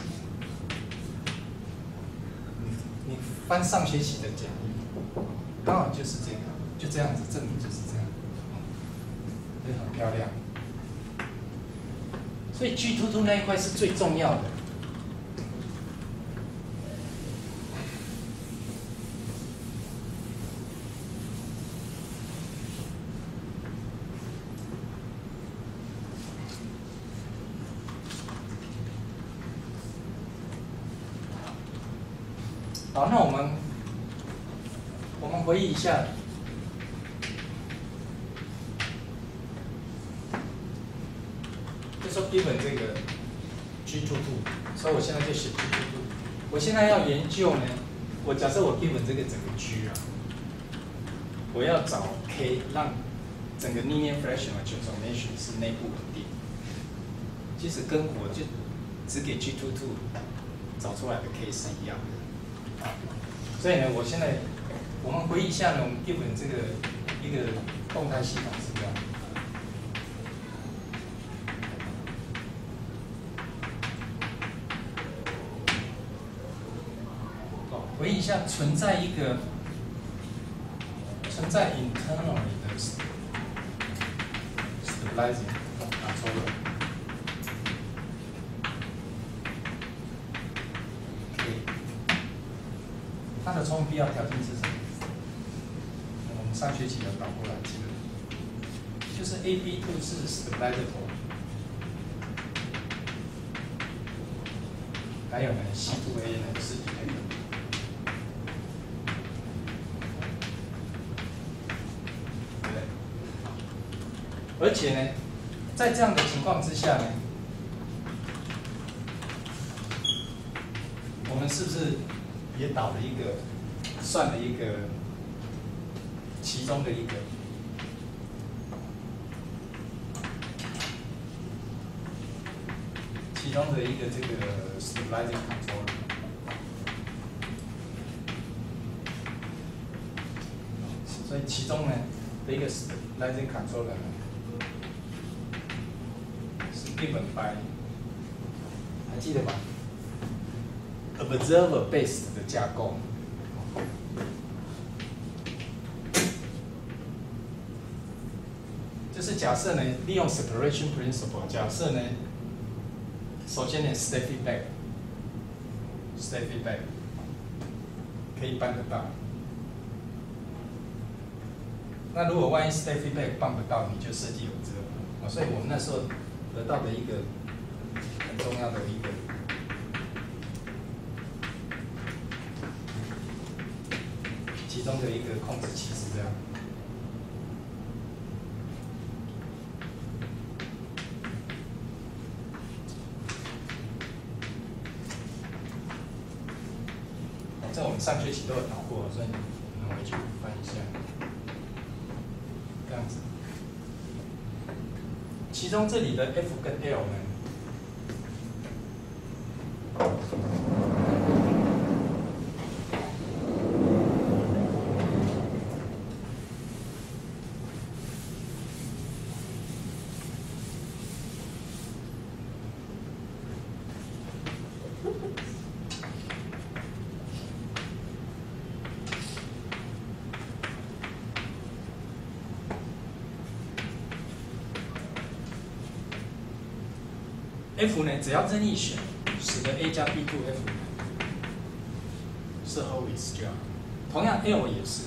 A: 你你翻上学期的讲义，刚好就是这样，就这样子，证明就是这样，非常漂亮。所以 G 二 二那一块是最重要的。好，那我们我们回忆一下，就说 given 这个 G 二 二，所以我现在就写 G 二 二。我现在要研究呢，我假设我 given 这个整个 G 啊，我要找 K 让整个 linear fractional transformation 是内部稳定。其实跟我就只给 G 二 二找出来的 K 是一样的。所以呢，我现在我们回忆一下呢，我们 given 这个一个动态系统是这样。哦，回忆一下，存在一个存在 internally 的 stabilizing controller。它的充分必要条件是什么？我们上学期有导过来，记得，就是 A B 二是 stabilizable， 还有呢 C 二 A 呢是 dependent， 对不对？而且呢，在这样的情况之下呢，我们是不是也导了一个，算了一个其中的一个其中的一个这个 stabilizing controller， 所以其中呢的一个 stabilizing controller 呢是 given by， 还记得吧？ observer based 的架构，就是假设呢，利用 separation principle， 假设呢，首先呢 state feedback，state feedback 可以办得到。那如果万一 state feedback 办不到，你就设计 observer。所以我们那时候得到的一个很重要的一个。其中的一个控制器是这样， 这我们上学期都有考过，所以你们回去翻一下，这样子。其中这里的 F 跟 L 呢，F 呢，只要任意选，使得 A 加 B to F 是 always 就好。同样 L 也是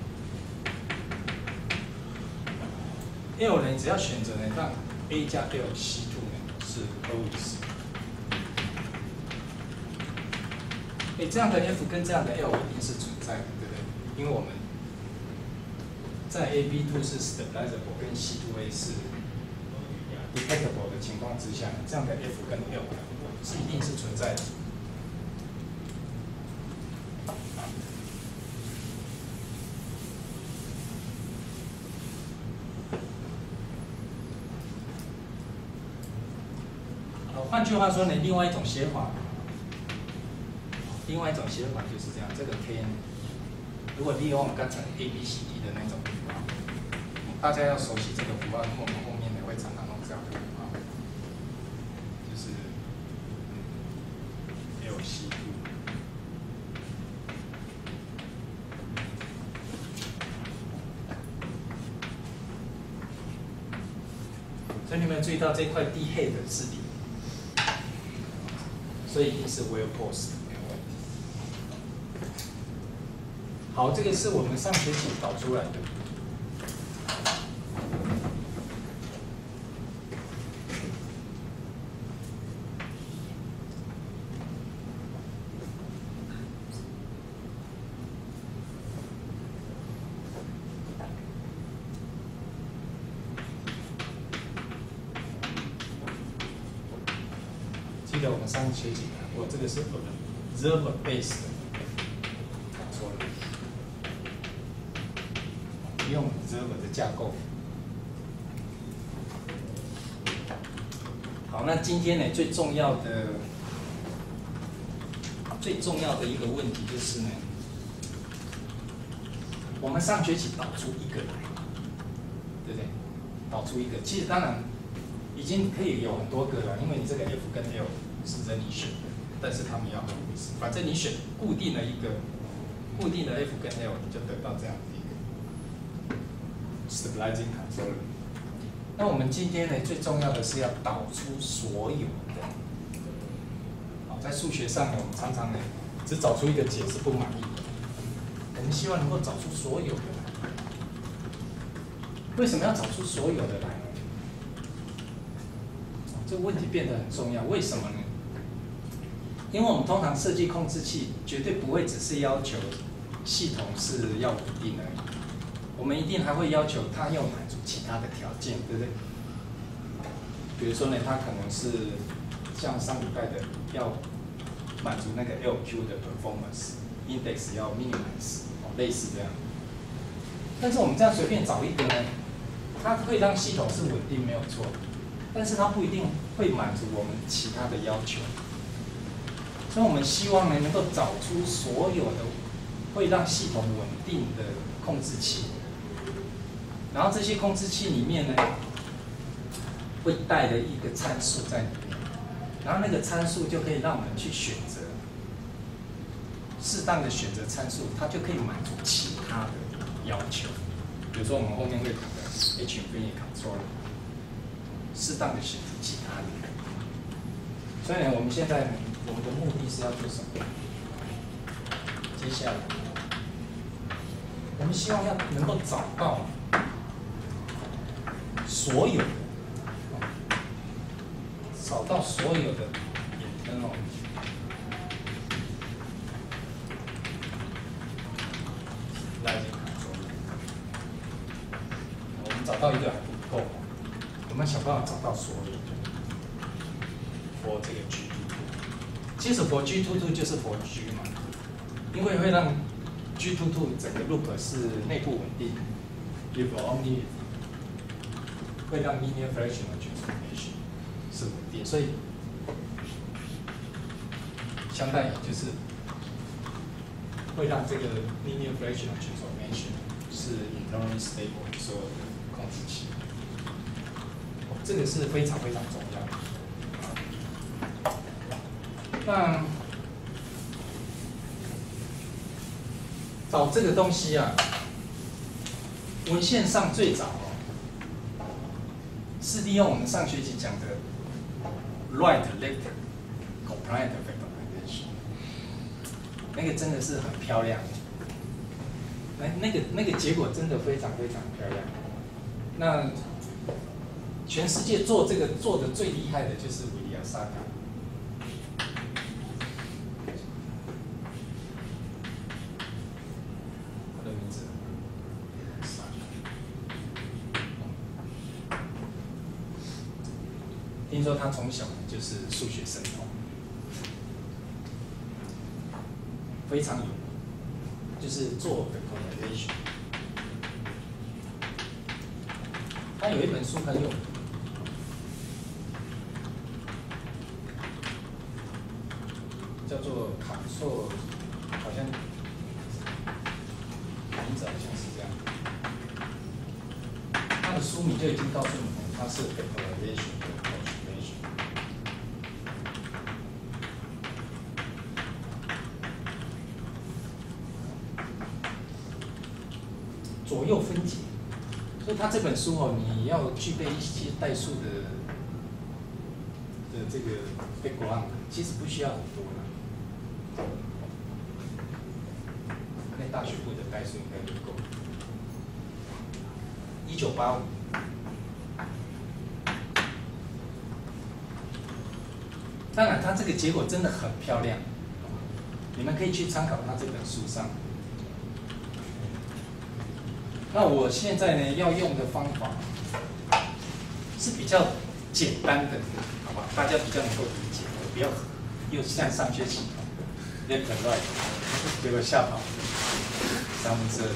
A: ，L 呢只要选择呢让 A 加 L C to 呢是 always。哎，这样的 F 跟这样的 L 一定是存在的，对不对？因为我们在 A B to 是 stabilizable， 跟 C to A 是 detectable 的情况之下，这样的 F 跟 L 是一定是存在的。好，换句话说呢，另外一种写法，另外一种写法就是这样，这个 K 呢，如果利用我们刚才 A B C D 的那种符号，大家要熟悉这个符号，我们后面呢会常常用这样的符号，就是 L C two。所以你们有注意到这块 D head 是零，所以一定是 well posed 没有问题。好，这个是我们上学期导出来的。记得我们上学期看过，这个是 observer based 的，错了，用 observer 的架构。好，那今天呢最重要的、最重要的一个问题就是呢，我们上学期导出一个来，对不对？导出一个，其实当然。已经可以有很多个了，因为你这个 F 跟 L 是任意选的，但是他们要 always， 反正你选固定的一个固定的 F 跟 L， 你就得到这样的一个 stabilizing controller。那我们今天呢，最重要的是要导出所有的。好，在数学上呢，我们常常呢只找出一个解是不满意的，我们希望能够找出所有的来。为什么要找出所有的来呢？这个问题变得很重要，为什么呢？因为我们通常设计控制器，绝对不会只是要求系统是要稳定而已，我们一定还会要求它要满足其他的条件，对不对？比如说呢，它可能是像上礼拜的要满足那个 L Q 的 performance index 要 minimize， 哦，类似这样。但是我们这样随便找一个呢，它会让系统是稳定没有错。但是它不一定会满足我们其他的要求，所以我们希望呢能够找出所有的会让系统稳定的控制器，然后这些控制器里面呢会带了一个参数在里面，然后那个参数就可以让我们去选择适当的选择参数，它就可以满足其他的要求，比如说我们后面会谈的 H infinity controller。适当的选择其他的，所以呢，我们现在我们的目的是要做什么？接下来，我们希望要能够找到所有的，找到所有的 internal stabilizing controller。我们找到一个还不够。我们想办法找到所有的 for 这个 G 二十二，其实 for G 二十二就是 for G 嘛， 因为会让 G 二十二 整个 loop 是内部稳定 ，if only 会让 linear fractional transformation 是稳定，所以相当于就是会让这个 linear fractional transformation 是 internally stable 所有的控制器，这个是非常非常重要的。那找这个东西啊，文献上最早哦，是利用我们上学期讲的 right left compliant factorization， 那个真的是很漂亮，那那个那个结果真的非常非常漂亮。那全世界做这个做的最厉害的就是维利亚萨卡。听说他从小就是数学神童，非常有名，就是做 factorization。他有一本书很有名，叫做卡错，好像名字好像是这样。他的书名就已经告诉你们，他是 factorization 的 approximation。左右分解，所以他这本书哦，你要具备一些代数的的这个 background， 其实不需要很多啦。那大学部的代数应该就够。一九八五，当然，他这个结果真的很漂亮，你们可以去参考他这本书上。那我现在呢要用的方法是比较简单的，好吧？大家比较能够理解，不要又像上学期 left and right， 结果吓跑三分之二。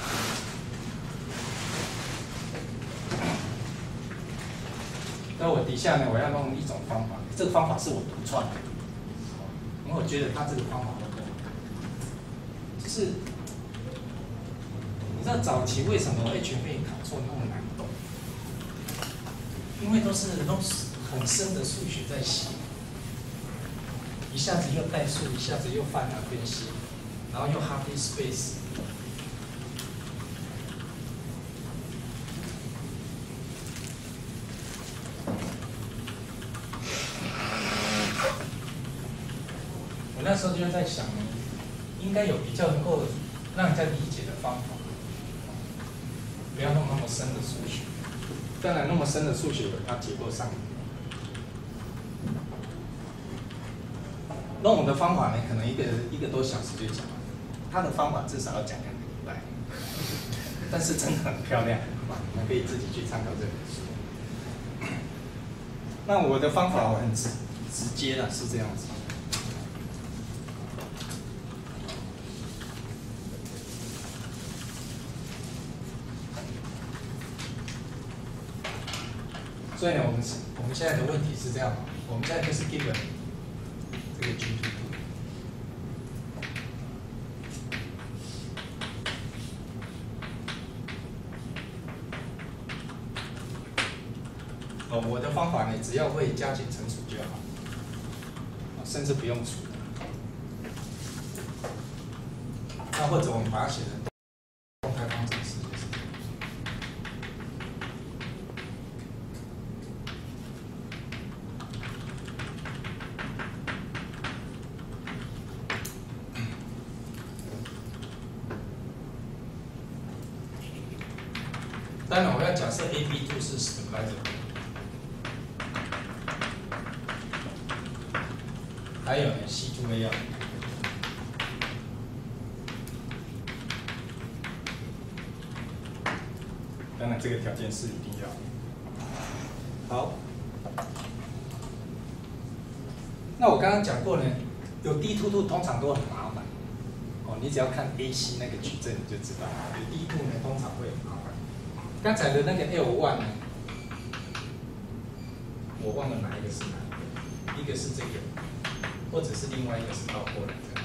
A: 那我底下呢，我要用一种方法，这个方法是我独创的，因为我觉得他这个方法就是。你知道早期为什么 H M A 考错那么难懂？因为都是都是很深的数学在写，一下子又代数，一下子又泛函分析，然后又 Hartley space。我那时候就在想，应该有比较能够让人家理解的方法。不要弄那么深的数学，当然那么深的数学有它结构上。那我们的方法呢，可能一个一个多小时就讲完，他的方法至少要讲两个礼拜，但是真的很漂亮，你们可以自己去参考这本书。那我的方法我很直直接的，是这样子。所以呢，我们是我们现在的问题是这样，我们现在就是 given 这个 G 二十二。哦，我的方法呢，只要会加减乘除就好，甚至不用除。那或者我们把它写成动态方程式。当然，我要假设 A B 二 是 stabilizer， 还有呢 C 二 A 二。当然，这个条件是一定要。好，那我刚刚讲过呢，有 D 二 二通常都很麻烦，哦， 你只要看 A C 那个矩阵你就知道，有低度呢通常会很麻烦。刚才的那个 L 一 呢，我忘了哪一个是哪一个，一个是这个，或者是另外一个是倒过来的。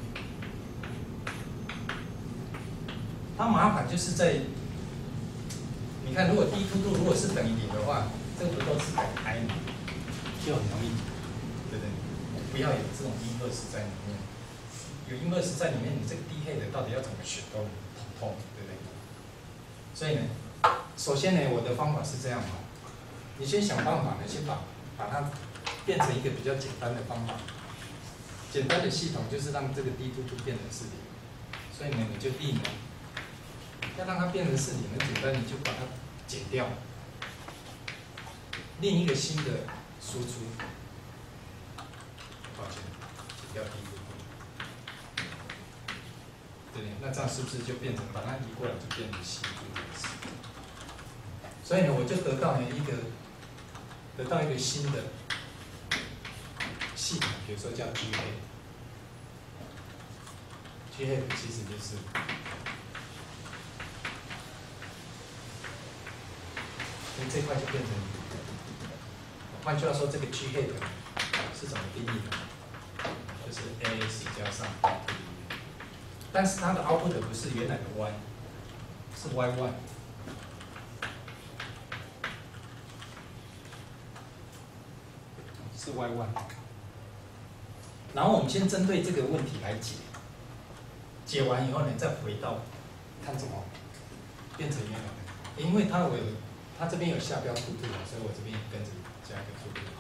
A: 它麻烦就是在，你看如果低凸度如果是等于零的话，这个不都是等于 I 吗？就很容易，对不对？不要有这种因二十在里面，有因二十在里面，你这个低黑的到底要怎么选都很痛，对不对？所以呢，首先呢，我的方法是这样哈，你先想办法呢，先把把它变成一个比较简单的方法。简单的系统就是让这个低凸度变成是零，所以呢，你就令呢，要让它变成是零，很简单，你就把它减掉，另一个新的输出。抱歉，减掉低凸度，对不对？那这样是不是就变成把它移过来就变成西度的意思？所以呢，我就得到了一个得到一个新的系统，比如说叫 G head。G head 其实就是，所以这块就变成，换句话说，这个 G head 是怎么定义的？就是 A S 加上 output， 但是它的 output 不是原来的 Y， 是 Y one。是 Y one， 然后我们先针对这个问题来解，解完以后呢，再回到看怎么变成原来的，因为它有它这边有下标凸度，所以我这边也跟着加一个凸度。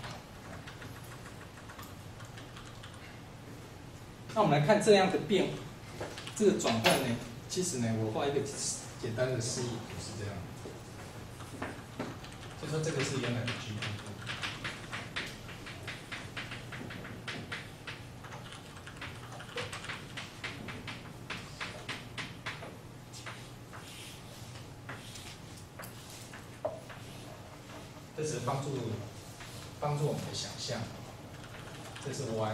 A: 那我们来看这样的变，这个转换呢，其实呢，我画一个简单的示意图是这样，就说这个是原来的 G 凸度。这是帮助帮助我们的想象，这是 Y，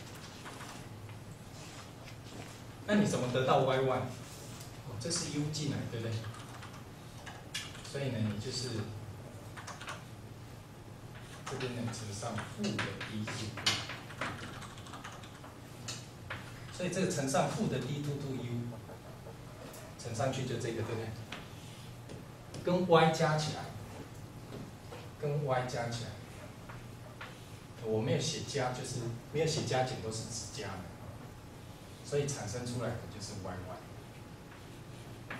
A: 那你怎么得到 Y one？ 哦，这是 U 进来，对不对？所以呢，你就是这边呢乘上负的低凸度，所以这个乘上负的低凸度 U， 乘上去就这个，对不对？跟 Y 加起来。跟 Y 加起来，我没有写加，就是没有写加减，都是只加的，所以产生出来的就是 Y one，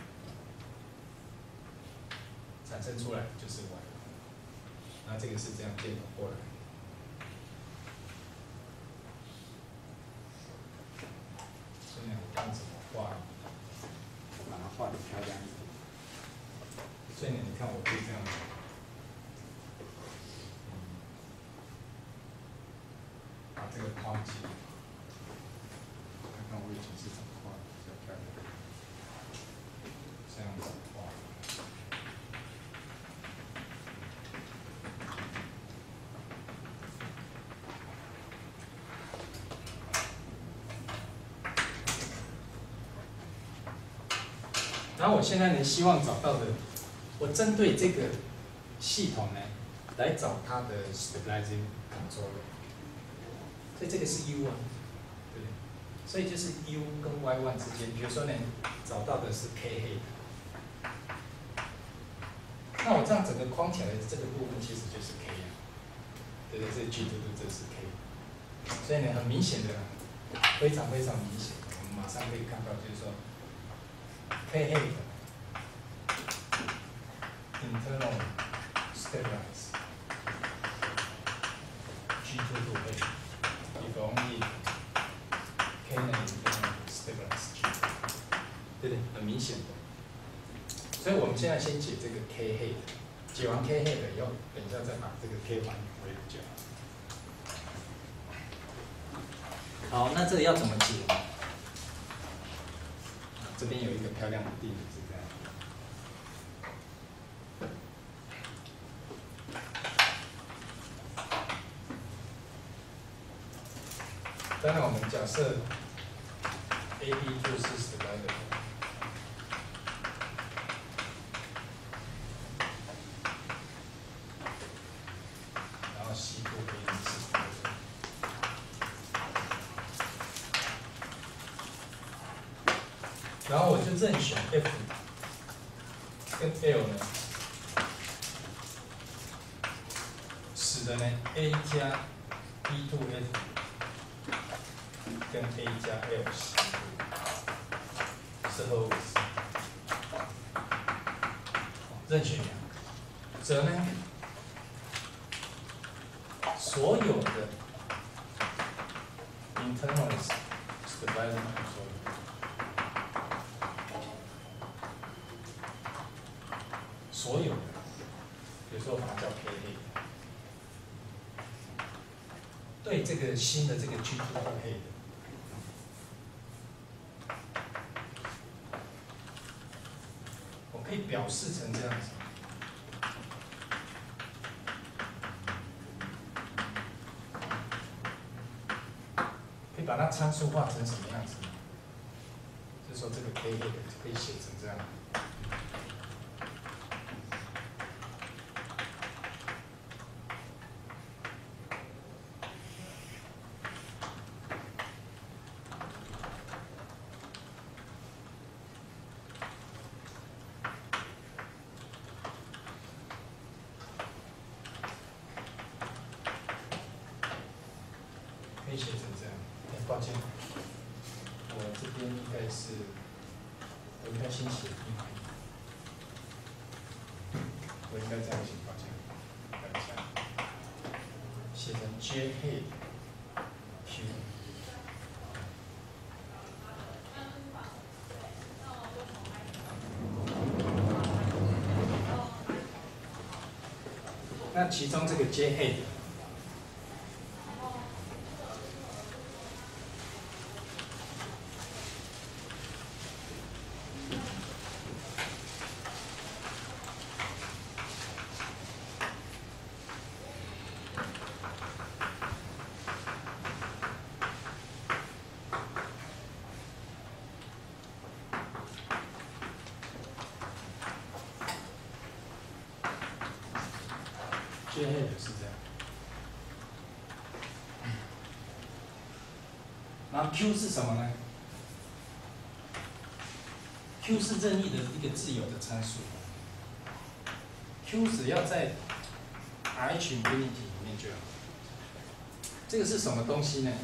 A: 产生出来的就是 Y one， 那这个是这样变过来，所以我看怎么画，把它画得漂亮一点。所以呢，你看我可以这样。这个框起，看看我以前是怎么画的，比较漂亮。这样子画。然后我现在呢，希望找到的，我针对这个系统呢，来找它的 stabilizing controller。所以这个是 U 啊，对不对？所以就是 U 跟 Y one 之间，比如说呢，找到的是 K head， 那我这样整个框起来的这个部分其实就是 K 啊，对不对？这 G 凸度这是 K， 所以呢，很明显的，非常非常明显，我们马上可以看到，就是说 K head internal stabilize G 凸度 head。If only K 呢 stabilize G， 对不对？很明显的。所以我们现在先解这个 K head， 解完 K head 以后，等一下再把这个 K 还回来就好。好，那这个要怎么解？这边有一个漂亮的定理是这样。当然，我们假设 A B two 是 divided， 然后 C two A 是 divided， 然后我就任选 F 跟 L 呢，使得呢 A 加 B two F 跟 A 加 L 是合为式，任选两个，则呢，所有的 internals 是 divided by 所有，所有的，比如说我把它叫 K A。对这个新的这个 G two A 的，我可以表示成这样子，可以把它参数化成什么样子呢？就是说这个 K A 的可以写成这样。可以写成这样，哎，抱歉，我这边应该是，我应该先写另外一个，我应该这样写，抱歉，等一下，写成 J head Q。那其中这个 J head。J head 是这样，然后 Q 是什么呢 ？Q 是任意的一个自由的参数 ，Q 只要在 H infinity 里面就好。这个是什么东西呢？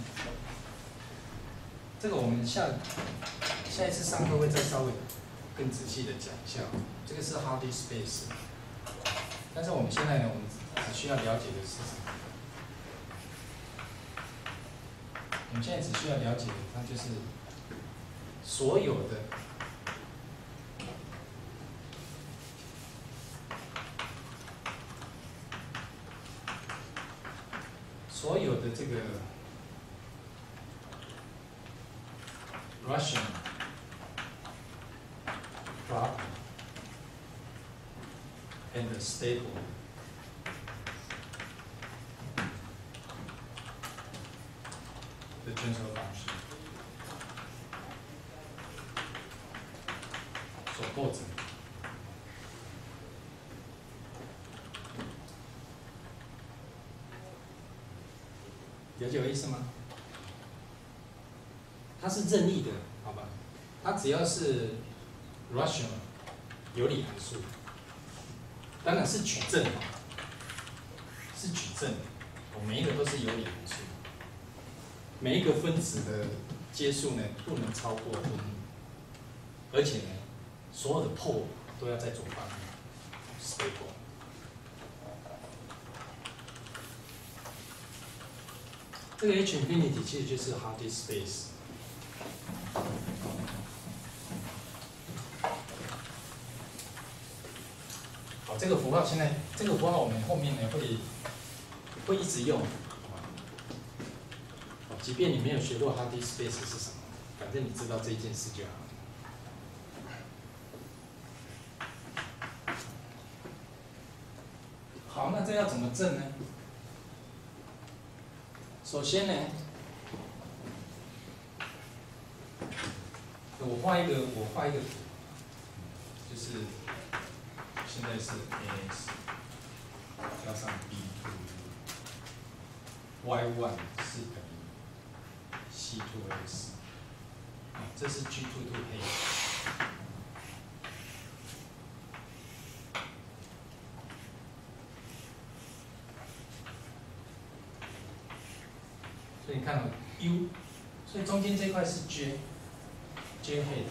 A: 这个我们下下一次上课会再稍微更仔细的讲一下。这个是 Hardy space， 但是我们现在呢，我们只需要了解的是什么？我们现在只需要了解的，它就是所有的所有的这个 Russian proper and stable。的 transfer function 所构成。了解我意思吗？它是任意的，好吧？它只要是 rational 有理函数，当然是矩阵，是矩阵，我每一个都是有理函数。每一个分子的阶数呢，不能超过 n， 而且呢，所有的 pole 都要在左方 stable。这个 H infinity 其实就是 Hardy space。好，这个符号现在这个符号我们后面呢会会一直用。即便你没有学过 Hardy space 是什么，反正你知道这件事就好了。好，那这要怎么证呢？首先呢， 我画一个，我画一个图，就是现在是 x 加上 b two，y one 是等于 c two x， 啊，这是 g two two a。所以你看到 U， 所以中间这块是 J，J head。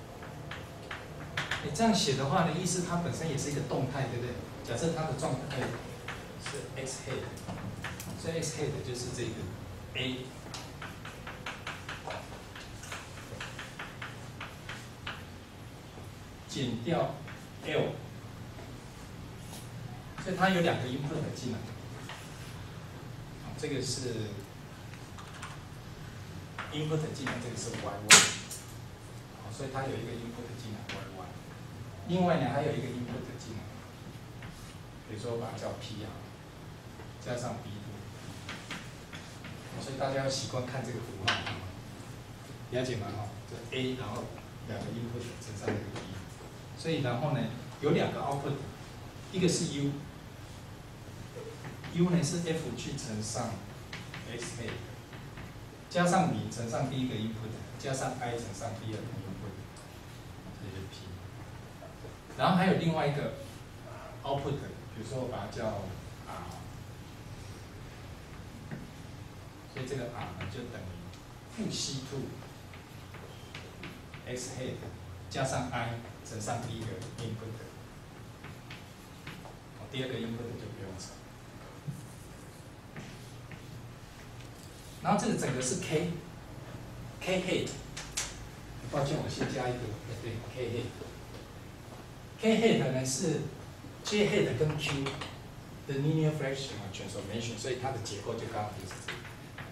A: 你这样写的话呢，意思它本身也是一个动态，对不对？假设它的状态是 X head， 所以 X head 就是这个 A， 减掉 L， 所以它有两个 input 进来。这个是 input 进来，这个是 y one， 所以它有一个 input 进来 y one。另外呢，还有一个 input 进来，比如说我把它叫 p 啊，加上 b two， 所以大家要习惯看这个符号，了解吗？哈，这 a， 然后两个 input 乘上那个 b， 所以然后呢有两个 output， 一个是 u。U 呢是 F 去乘上 X head， 加上零乘上第一个 input， 加上 I 乘上第二个 input， 这就是 P。然后还有另外一个 output， 比如说我把它叫 R， 所以这个 R 呢就等于负 C two X head 加上 I 乘上第一个 input， 第二个 input 就不用乘。然后这个整个是 K，K head， 抱歉，我先加一个，对 ，K head。K head 呢是 J head 跟 Q 的 linear fraction transformation， 所以它的结构就刚好就是这个。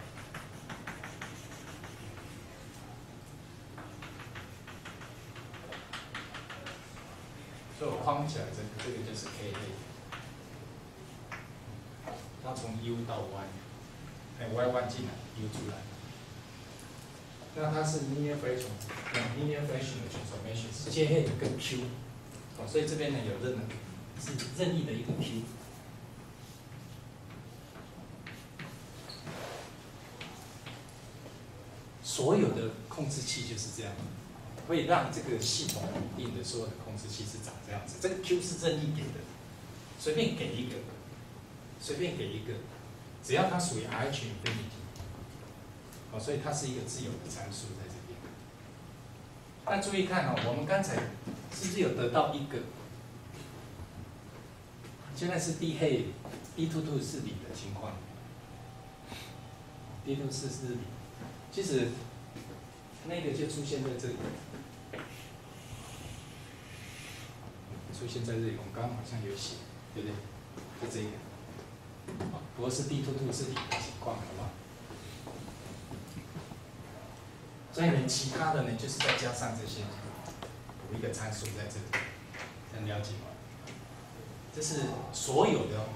A: 所以我框起来这个，这个就是 K head， 它从 U 到 Y。哎 ，y one 进来 ，u 出来，那它是 linear fraction， linear fraction 的 transformation 是 J head 跟 Q， 哦，所以这边呢有任是任意的一个 Q， 所有的控制器就是这样，会让这个系统稳定的所有的控制器是长这样子，这个 Q 是任意给的，随便给一个，随便给一个。只要它属于 R H infinity， 哦，所以它是一个自由的参数在这边。那注意看哦，我们刚才是不是有得到一个？现在是 D head D two two 是零的情况 ，D two two 是零，其实那个就出现在这里，出现在这里，我们刚刚好像有写，对不对？就这个。不过是 D two two 是零的情况，好不好？所以呢，其他的呢，就是再加上这些，补一个参数在这里，这样了解吗？这是所有的，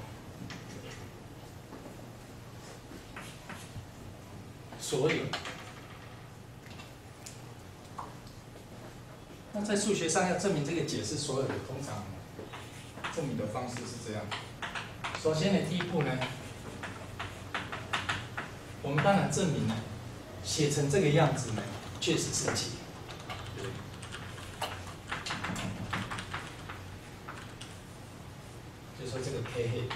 A: 所有。那在数学上要证明这个解是所有的，通常证明的方式是这样。首先呢，第一步呢。我们当然证明呢，写成这个样子呢，确实是解。就说这个 K head，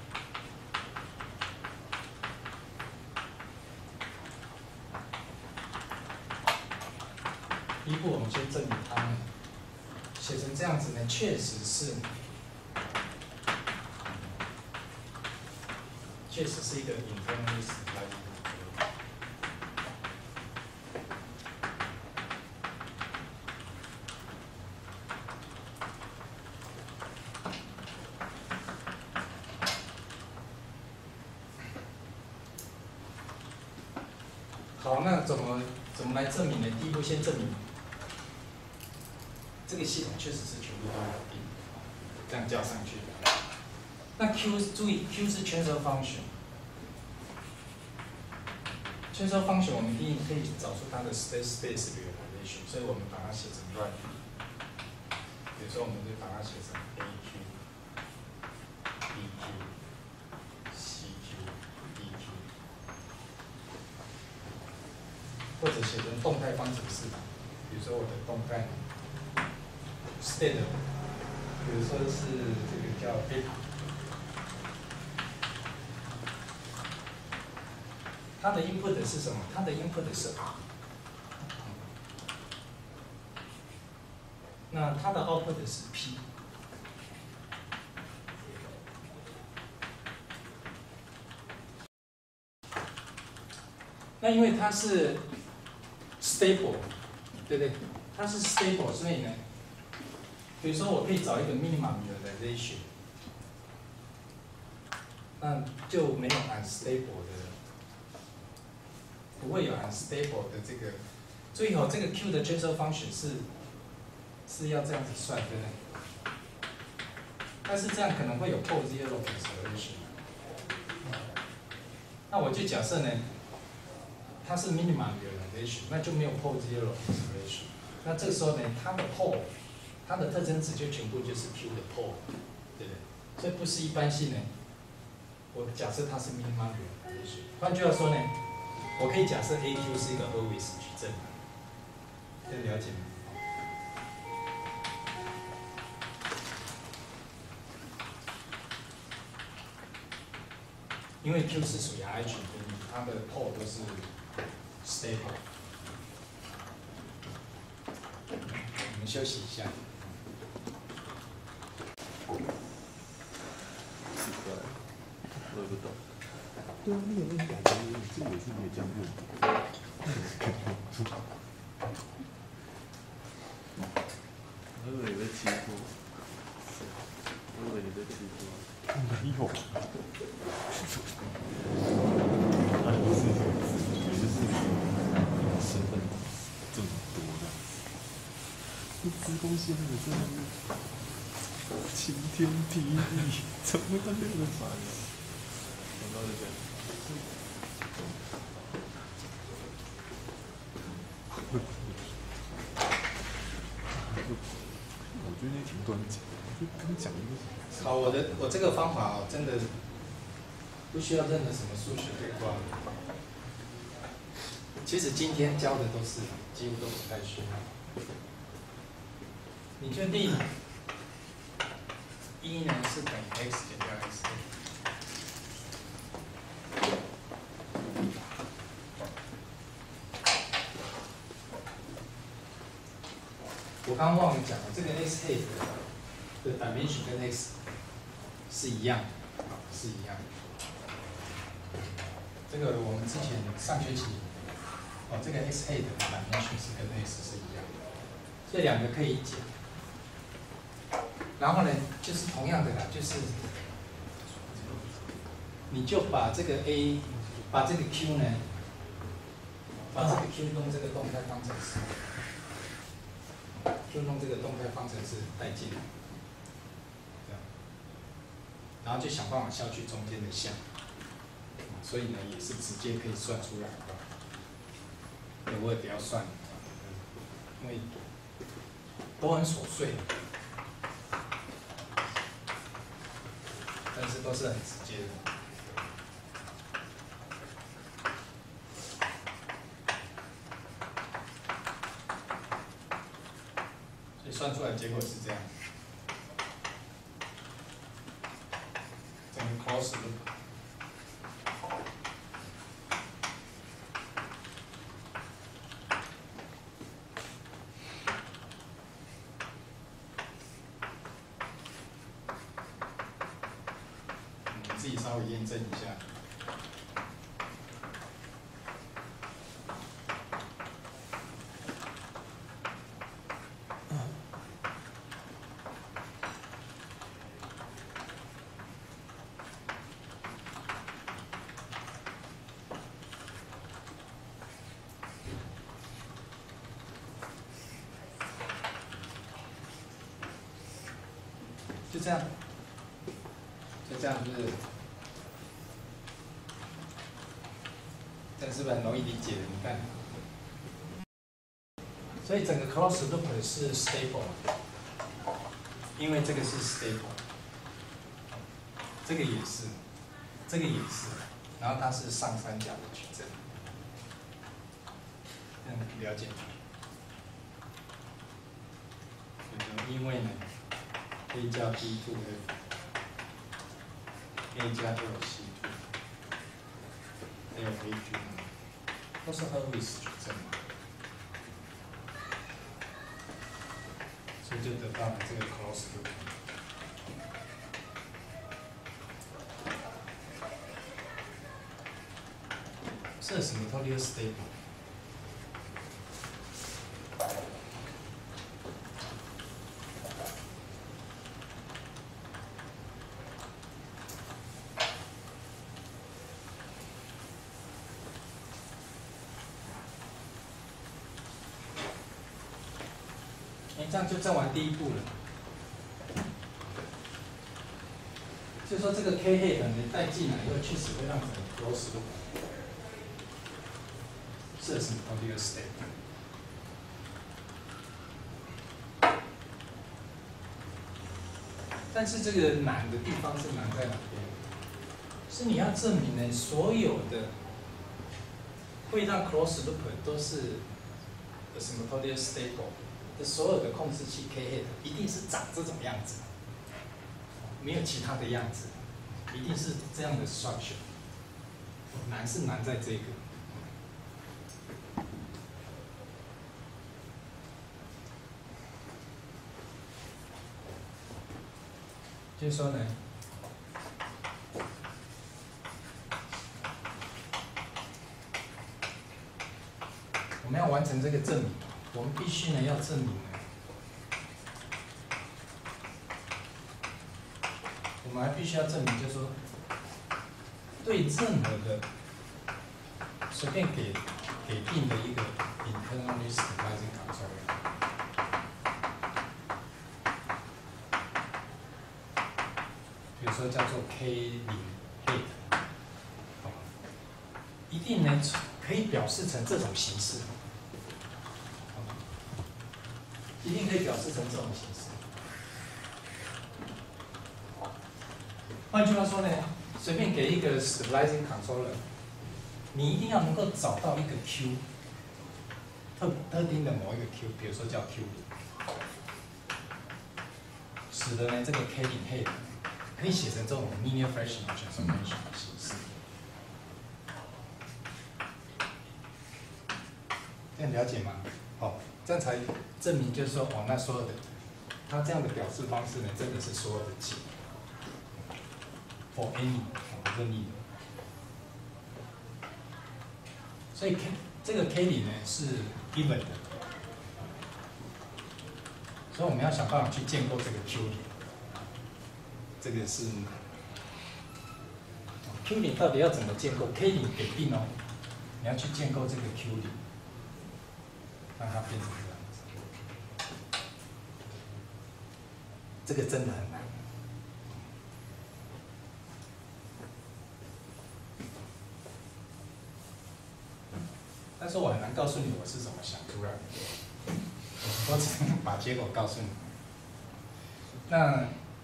A: 第一步我们先证明它呢，写成这样子呢，确实是，确实是一个 internally supplied。好，那怎么怎么来证明呢？第一步先证明这个系统确实是全部都稳定，这样加上去。那 Q 注意 ，Q 是 transfer function。transfer function 我们第一可以找出它的 state space 流，对不对？ relation， 所以我们把它写成 run。比如说，我们就把它写成 A Q、B Q、C Q、D Q， 或者写成动态方程式。比如说我的动态 state， 比如说是这个叫 beta， 它的 input 是什么？它的 input 是 R。那它的 output 是 P。那因为它是 stable， 对不对？它是 stable， 所以呢，比如说我可以找一个 minimum utilization， 那就没有 unstable 的，不会有 unstable 的这个。最后这个 Q 的 transfer function 是是要这样子算，对不对？但是这样可能会有 pole zero acceleration。那我就假设呢，它是 minimum utilization， 那就没有 pole zero acceleration。那这个时候呢，它的 pole， 它的特征值就全部就是 Q 的 pole， 对不对？所以不是一般性呢。我假设它是 minimum utilization。换句话说呢，我可以假设 A Q 是一个 always 矩阵，这样了解吗？因为 Q 是属于 I 群分离，它的 pole 都是 stable。我们休息一下。
B: 奇怪，我也不懂。对啊，那个那个感觉，这个也是没讲过。我以为你在欺负我，我以为你在欺负我。没有。他不是这个直觉，就是身份这么多的。那资工系那个真的是晴天霹雳，怎么会这样的反应？想到就这样。我觉得也挺端讲，就刚讲一个。
A: 好，我的我这个方法哦，真的不需要任何什么数学对挂。其实今天教的都是几乎都不太需要。你就定一呢是等于 x 减掉 x。我刚刚忘了讲了，这个 x head 的 dimension 跟 x 是一样的，啊，是一样的。这个我们之前上学期，哦，这个 x head 的 dimension 是跟 x 是一样的，这两个可以减。然后呢，就是同样的啦，就是你就把这个 a， 把这个 q 呢，把这个 q 用这个动态方程式。就用这个动态方程式带进来，这样，然后就想办法消去中间的项，所以呢也是直接可以算出来的。我也不要算，因为都很琐碎，但是都是很直接的。算出来结果是这样，整个 close loop。你自己稍微验证一下。就这样，就这样，就是这样是不是很容易理解的？你看， 所以整个 closed loop 是 stable， 因为这个是 stable， 这个也是，这个也是，然后它是上三角的矩阵，嗯，了解吗？因为呢 ，a 加 b to f，a 加 l c to f a g 都是 Hurwitz 矩阵嘛。 所以就得到了这个 closed loop。这是什么 totally stable？ 哎，这样就证完第一步了。就说这个 K head 你带进来以后，确实会让整个 closed loop 是什么 totally stable。但是这个难的地方是难在哪边？是你要证明呢，所有的会让 closed loop 都是什么 totally stable。 所有的控制器 K head 一定是长这种样子，没有其他的样子，一定是这样的 structure。难是难在这个。就是说呢，我们要完成这个证明。 我们必须呢要证明呢，我们还必须要证明，就是说，对任何的随便给给定的一个 internally stabilizing controller， 比如说叫做 K 零 head， 一定呢可以表示成这种形式。 一定可以表示成这种形式。换句话说呢，随便给一个 stabilizing controller， 你一定要能够找到一个 Q， 特特定的某一个 Q， 比如说叫 Q 零，使得呢这个 K 零 head 可以写成这种 linear fractional transformation 的形式。这样了解吗？好。 这样才证明，就是说，哦，那所有的，它这样的表示方式呢，真的是所有的解 ，for any 任意的。所以 K 这个 K 零呢是 given 的，所以我们要想办法去建构这个 Q 零。这个是 Q 零到底要怎么建构 ？K 零给定哦，你要去建构这个 Q 零。 让它变成这样子，这个真的很难。但是我很难告诉你我是怎么想出来的，我只能把结果告诉你。那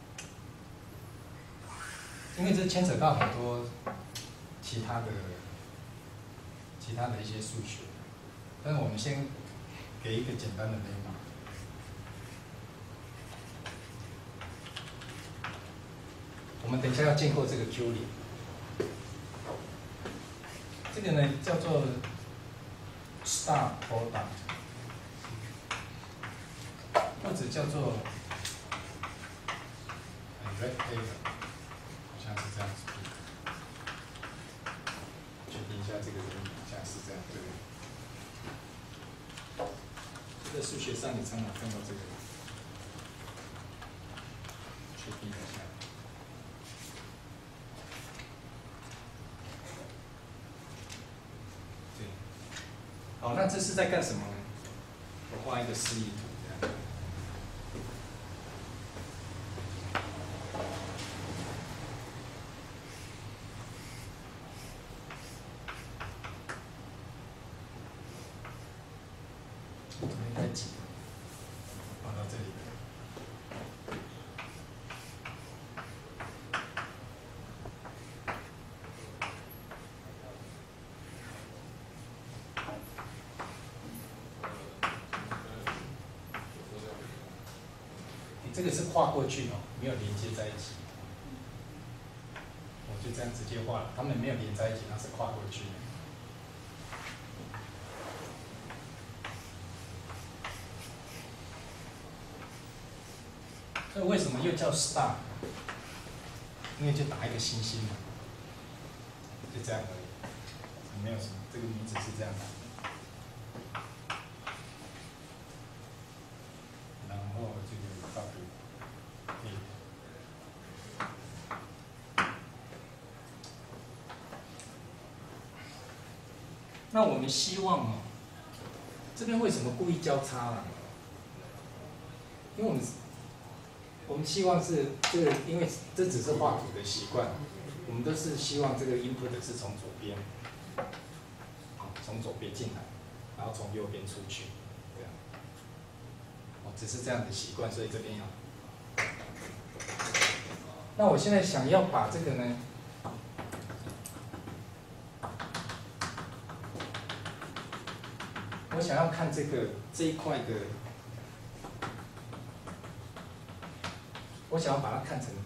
A: 因为这牵扯到很多其他的、其他的一些数学，但是我们先。 给一个简单的雷码，我们等一下要建构这个 Q 零，这个呢叫做 star product， 或者叫做 rectangle， 好像是这样子。确定一下这个雷码，好像是这样，对。 在数学上，你常常看到这个，确定一下。对，好，那这是在干什么呢？我画一个示意图，这样。 怎么应该几？放到这里。你这个是跨过去哦，没有连接在一起。我就这样直接画了，它们没有连在一起，那是跨过去的。所以为什么又叫 star？ 因为就打一个星星嘛，就这样而已，没有什么，这个名字是这样的。然后这个 W， 那我们希望哦，这边为什么故意交叉了？因为我们我们希望是这个，因为这只是画图的习惯，我们都是希望这个 input 是从左边，从左边进来，然后从右边出去，这样。哦，只是这样的习惯，所以这边要。那我现在想要把这个呢？我想要看这个这一块的，我想要把它看成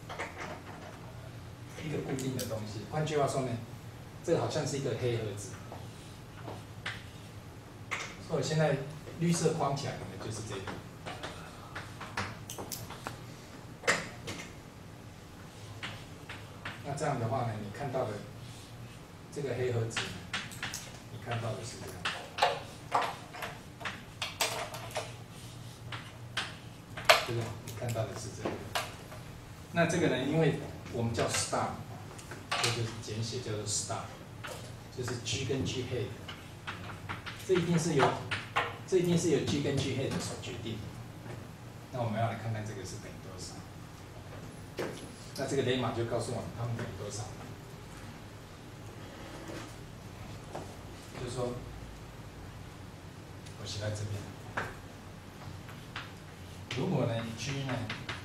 A: 一个固定的东西。换句话说呢，这个好像是一个黑盒子。所以我现在绿色框起来的就是这个。那这样的话呢，你看到的这个黑盒子，你看到的是这样。这个你看到的是这个，那这个呢？因为我们叫 star， 这就是简写叫做 star， 就是 G 跟 G head， 这一定是由这一定是由 G 跟 G head 所决定。那我们要来看看这个是等于多少。那这个 lemma 就告诉我们它们等于多少。就是说，我写在这边。如果呢 G 呢，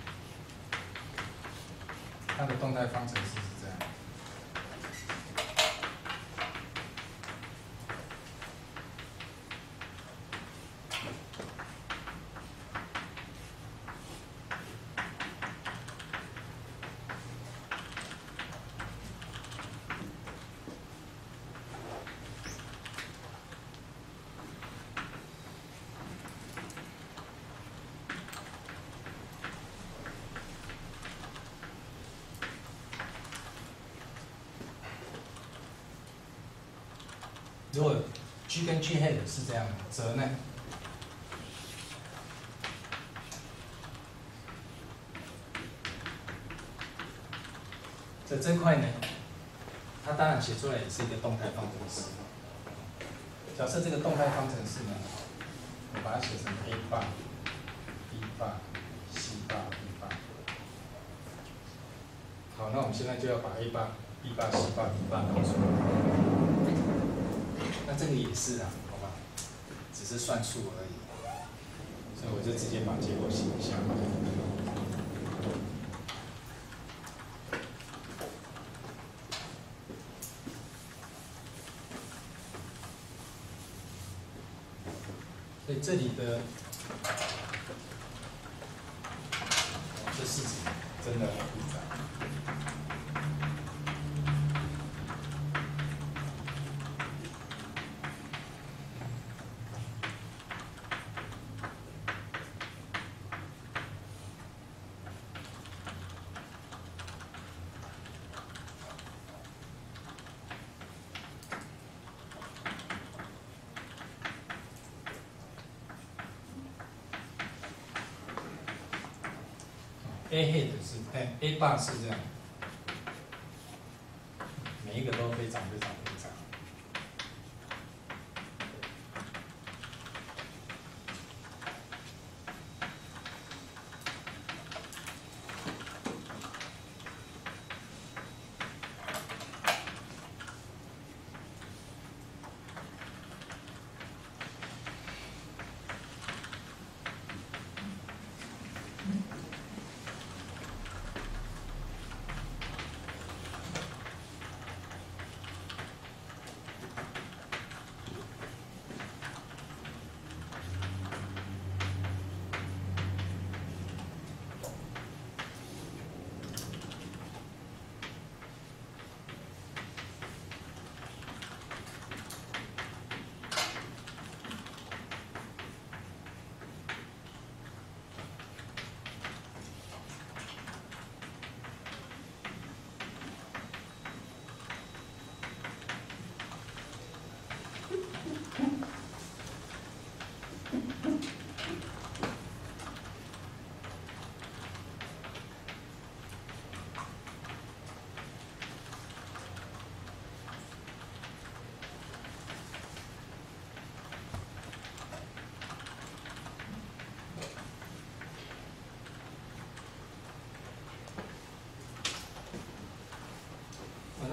A: 它的动态方程式是这样。如果 G 跟 G head 是这样的，则呢，这这块呢，它当然写出来也是一个动态方程式。假设这个动态方程式呢，我把它写成 A bar、B bar、C bar、D bar。好，那我们现在就要把 A bar、B bar、C bar、D bar 弄出来。那这个也是啊，好吧，只是算数而已，所以我就直接把结果写一下。所以这里的这式子真的很复杂。A head 是哎 A bar 是这样，每一个都非常非常非常。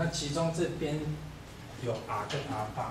A: 那其中这边有 R 跟 R 八。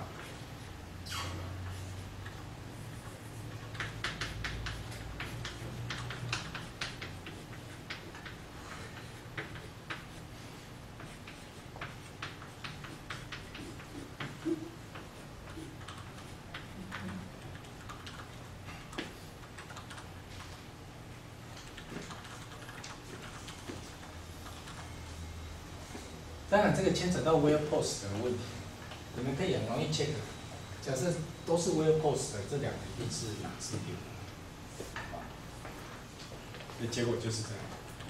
A: 当然，这个牵扯到 where post 的问题，你们可以很容易 check。假设都是 where post 的，这两个一定是哪是丢？啊，那结果就是这样。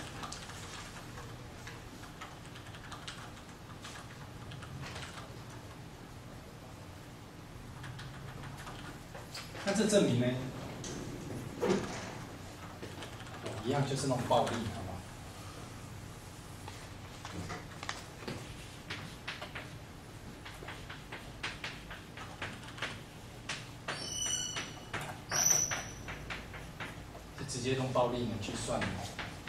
A: 那这证明呢？一样就是那种暴力，好不好？直接用暴力呢去算哦。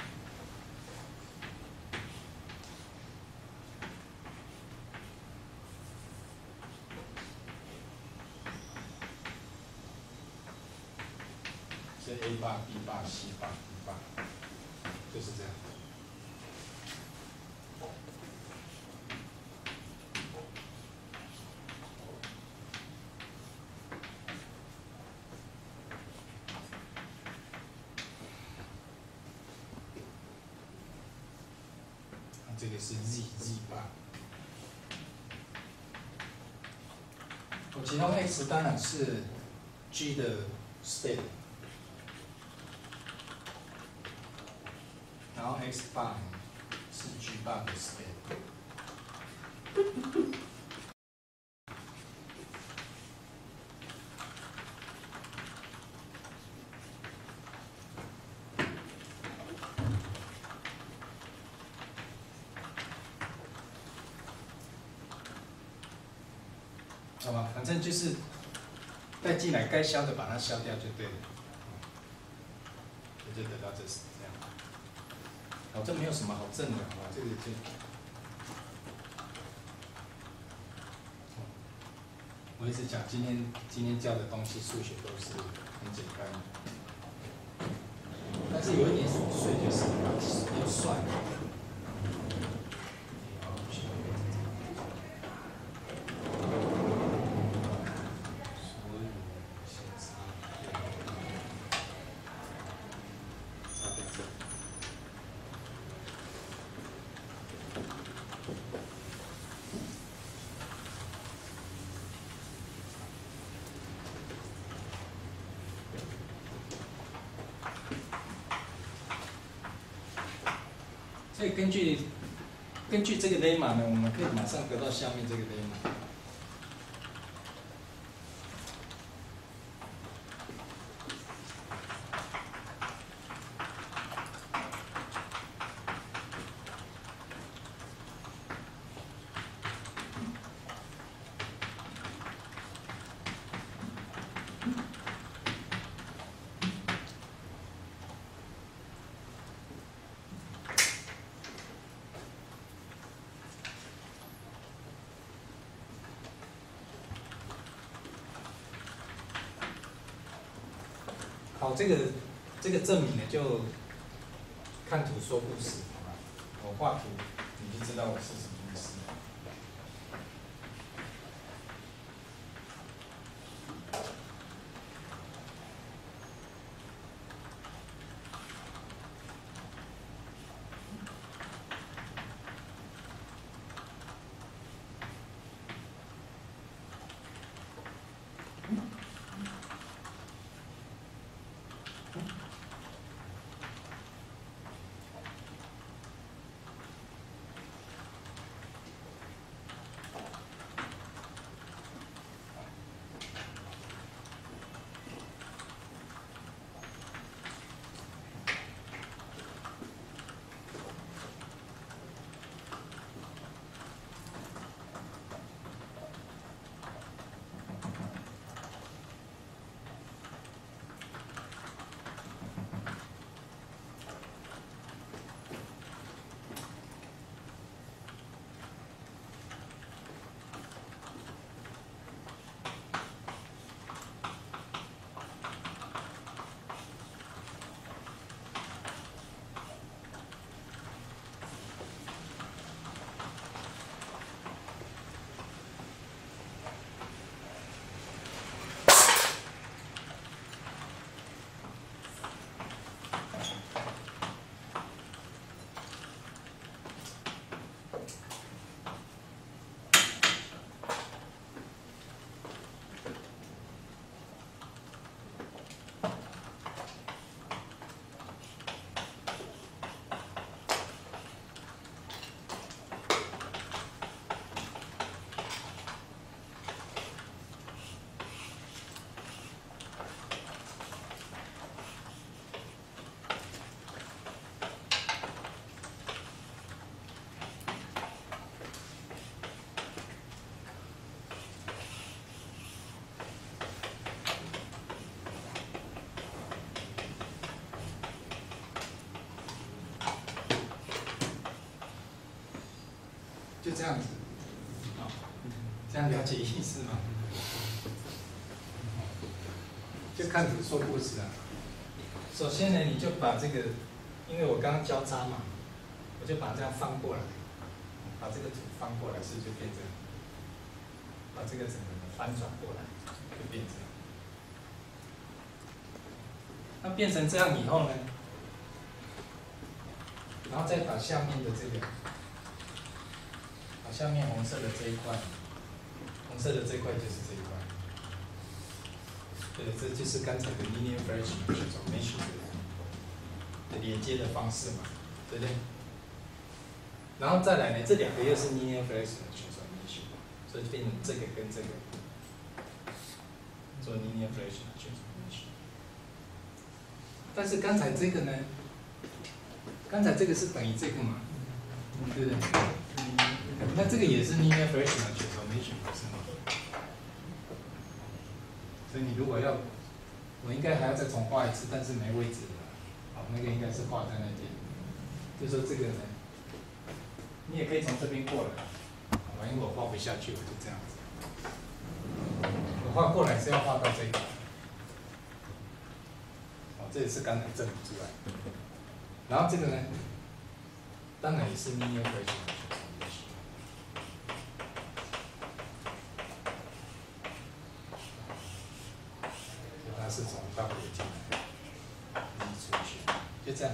A: 这 A 坝、B 坝、C 坝、D 坝，就是这样。这个是 Z Z 坝。我其中 X 当然是 G 的 state， 然后 X 坝是 G 坝的 state。好吧，反正就是带进来该消的把它消掉就对了，这就得到这是这样。好，这没有什么好证的，好吧？这个就，我一直讲今天今天教的东西，数学都是很简单的，但是有一点琐碎，就是要算。所以根据根据这个 lemma 呢，我们可以马上得到下面这个 lemma。好，这个这个证明呢，就看图说故事，好吧？我画图，你就知道我是什么意思。 这样子，好，这样了解意思吗？就看图说故事啊。首先呢，你就把这个，因为我刚刚交叉嘛，我就把这样翻过来，把这个图翻过来，是不是就变成，把这个整个翻转过来，就变成。那变成这样以后呢，然后再把下面的这个，把下面红色的这一块，红色的这一块就是这一块。对，这就是刚才的 linear fraction transformation 的连接的方式嘛，对不对？然后再来呢，这两个又是 linear fraction transformation， 所以变成这个跟这个做 linear fraction transformation。但是刚才这个呢，刚才这个是等于这个嘛，对不对？那这个也是 linear fraction transformation， 不是吗？所以你如果要，我应该还要再重画一次，但是没位置了。好，那个应该是画在那边。就说这个呢，你也可以从这边过来。好，因为我画不下去，我就这样子。我画过来是要画到这个。哦，这也是刚才证明出来。然后这个呢，当然也是 linear fraction。它是从倒回进来，移出去，就这样。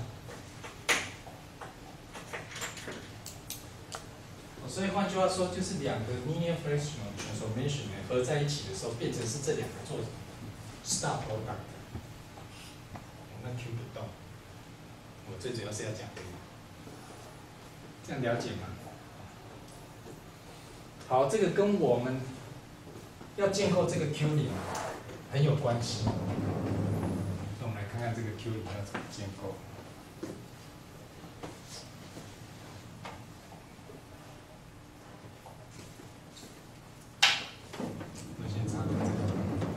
A: 所以换句话说，就是两个 linear fraction transformation 合在一起的时候，变成是这两个做 star product。那 Q 不动，我最主要是要讲这个，这样了解吗？好，这个跟我们要建构这个 Q 零很有关系。那我们来看看这个 Q 零要怎么建构。我先查看这个。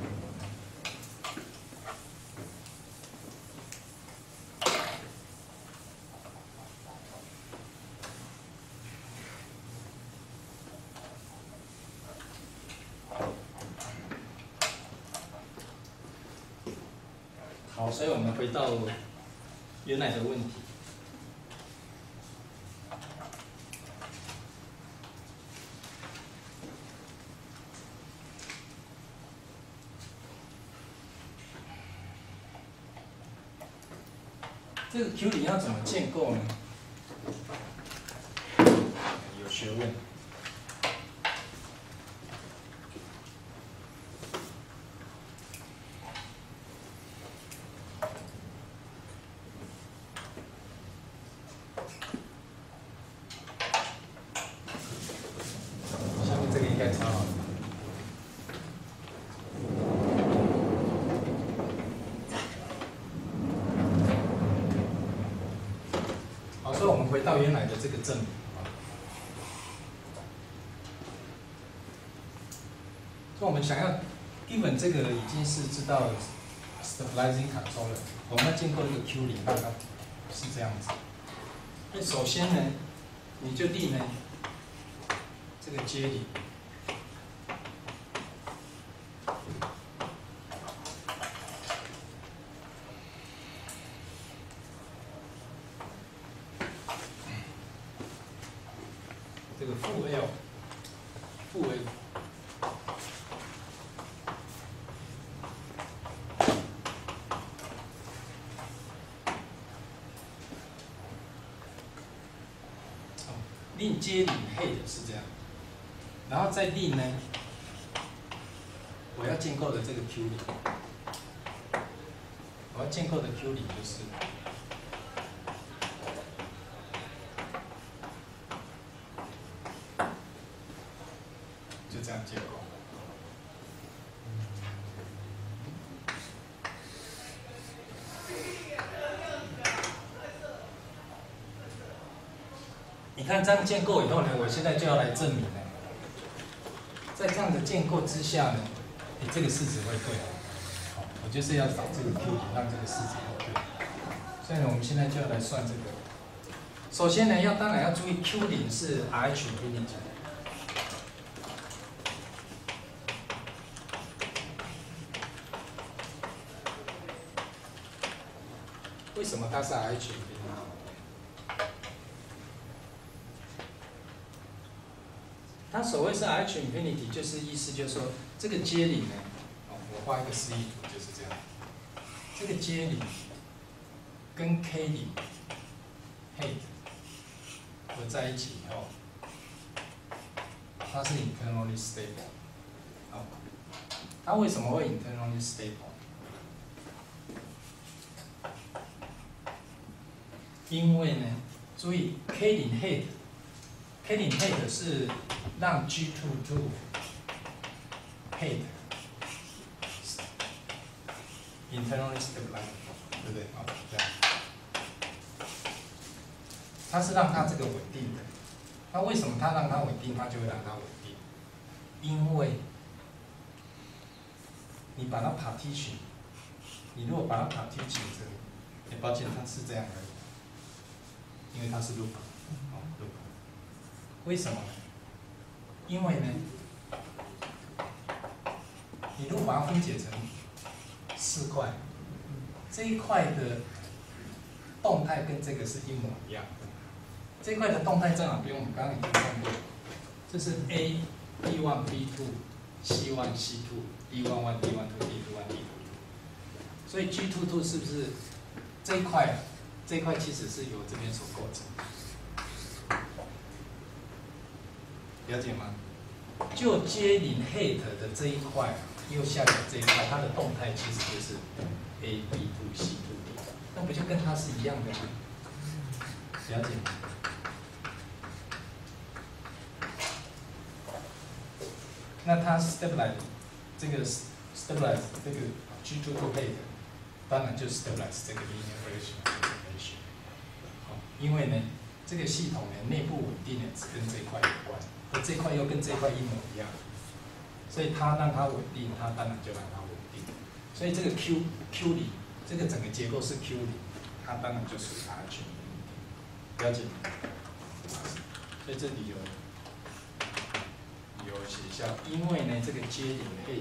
A: 好，所以我们回到原来的问题。这个 Q 零要怎么建构呢？有学问。下面这个应该超好的。好，所以我们回到原来的这个证明。所以我们想要 given 这个已经是知道 stabilizing controller， 我们要建构一个 Q 零，大概是这样子。那首先呢，你就立呢这个接理。这个负 L， 负 L。令接理 head 是这样，然后再令呢，我要建构的这个 Q 零，我要建构的 Q 零就是，就这样建构。你看这样建构以后呢，我现在就要来证明了，在这样的建构之下呢，你这个式子会对。好，我就是要找这个 Q 零，让这个式子会对。所以呢，我们现在就要来算这个。首先呢，要当然要注意 Q 零是 R H infinity。 为什么它是 H infinity？它所谓是 H infinity， 就是意思就是说，这个接领呢，哦，我画一个示意图就是这样，这个接领跟 K 领 head 合在一起以后，它是 internally stable。好，它为什么会 internally stable？ 因为呢，注意 K 领 head。K 领 head 是让 G two two head internally stabilized， 对不对？好，这样，它是让它这个稳定的。那为什么它让它稳定，它就会让它稳定？因为你把它 partition， 你如果把它 partition 这里，哎，抱歉，它是这样而已，因为它是 loop， 好 loop。为什么呢？因为呢，你如果把它分解成四块，这一块的动态跟这个是一模一样的。这一块的动态在哪边？我们刚刚已经看过，这是 A B one B two C one C two D one one D one two D two one D two， 所以 G two two 是不是这一块？这一块其实是由这边所构成。了解吗？就接领 head 的这一块，右下角这一块，它的动态其实就是 A B two C two D， 那不就跟它是一样的吗？了解吗？那它 stabilize 这个 stabilize 这个 G two two head， 当然就 stabilize 这个 linear relation。好，因为呢，这个系统呢内部稳定呢只跟这一块有关。而这块又跟这块一模一样，所以它让它稳定，它当然就让它稳定。所以这个 Q Q 里，这个整个结构是 Q 里，它当然就属于 H。了解吗？所以这里有有写下，因为呢这个接领配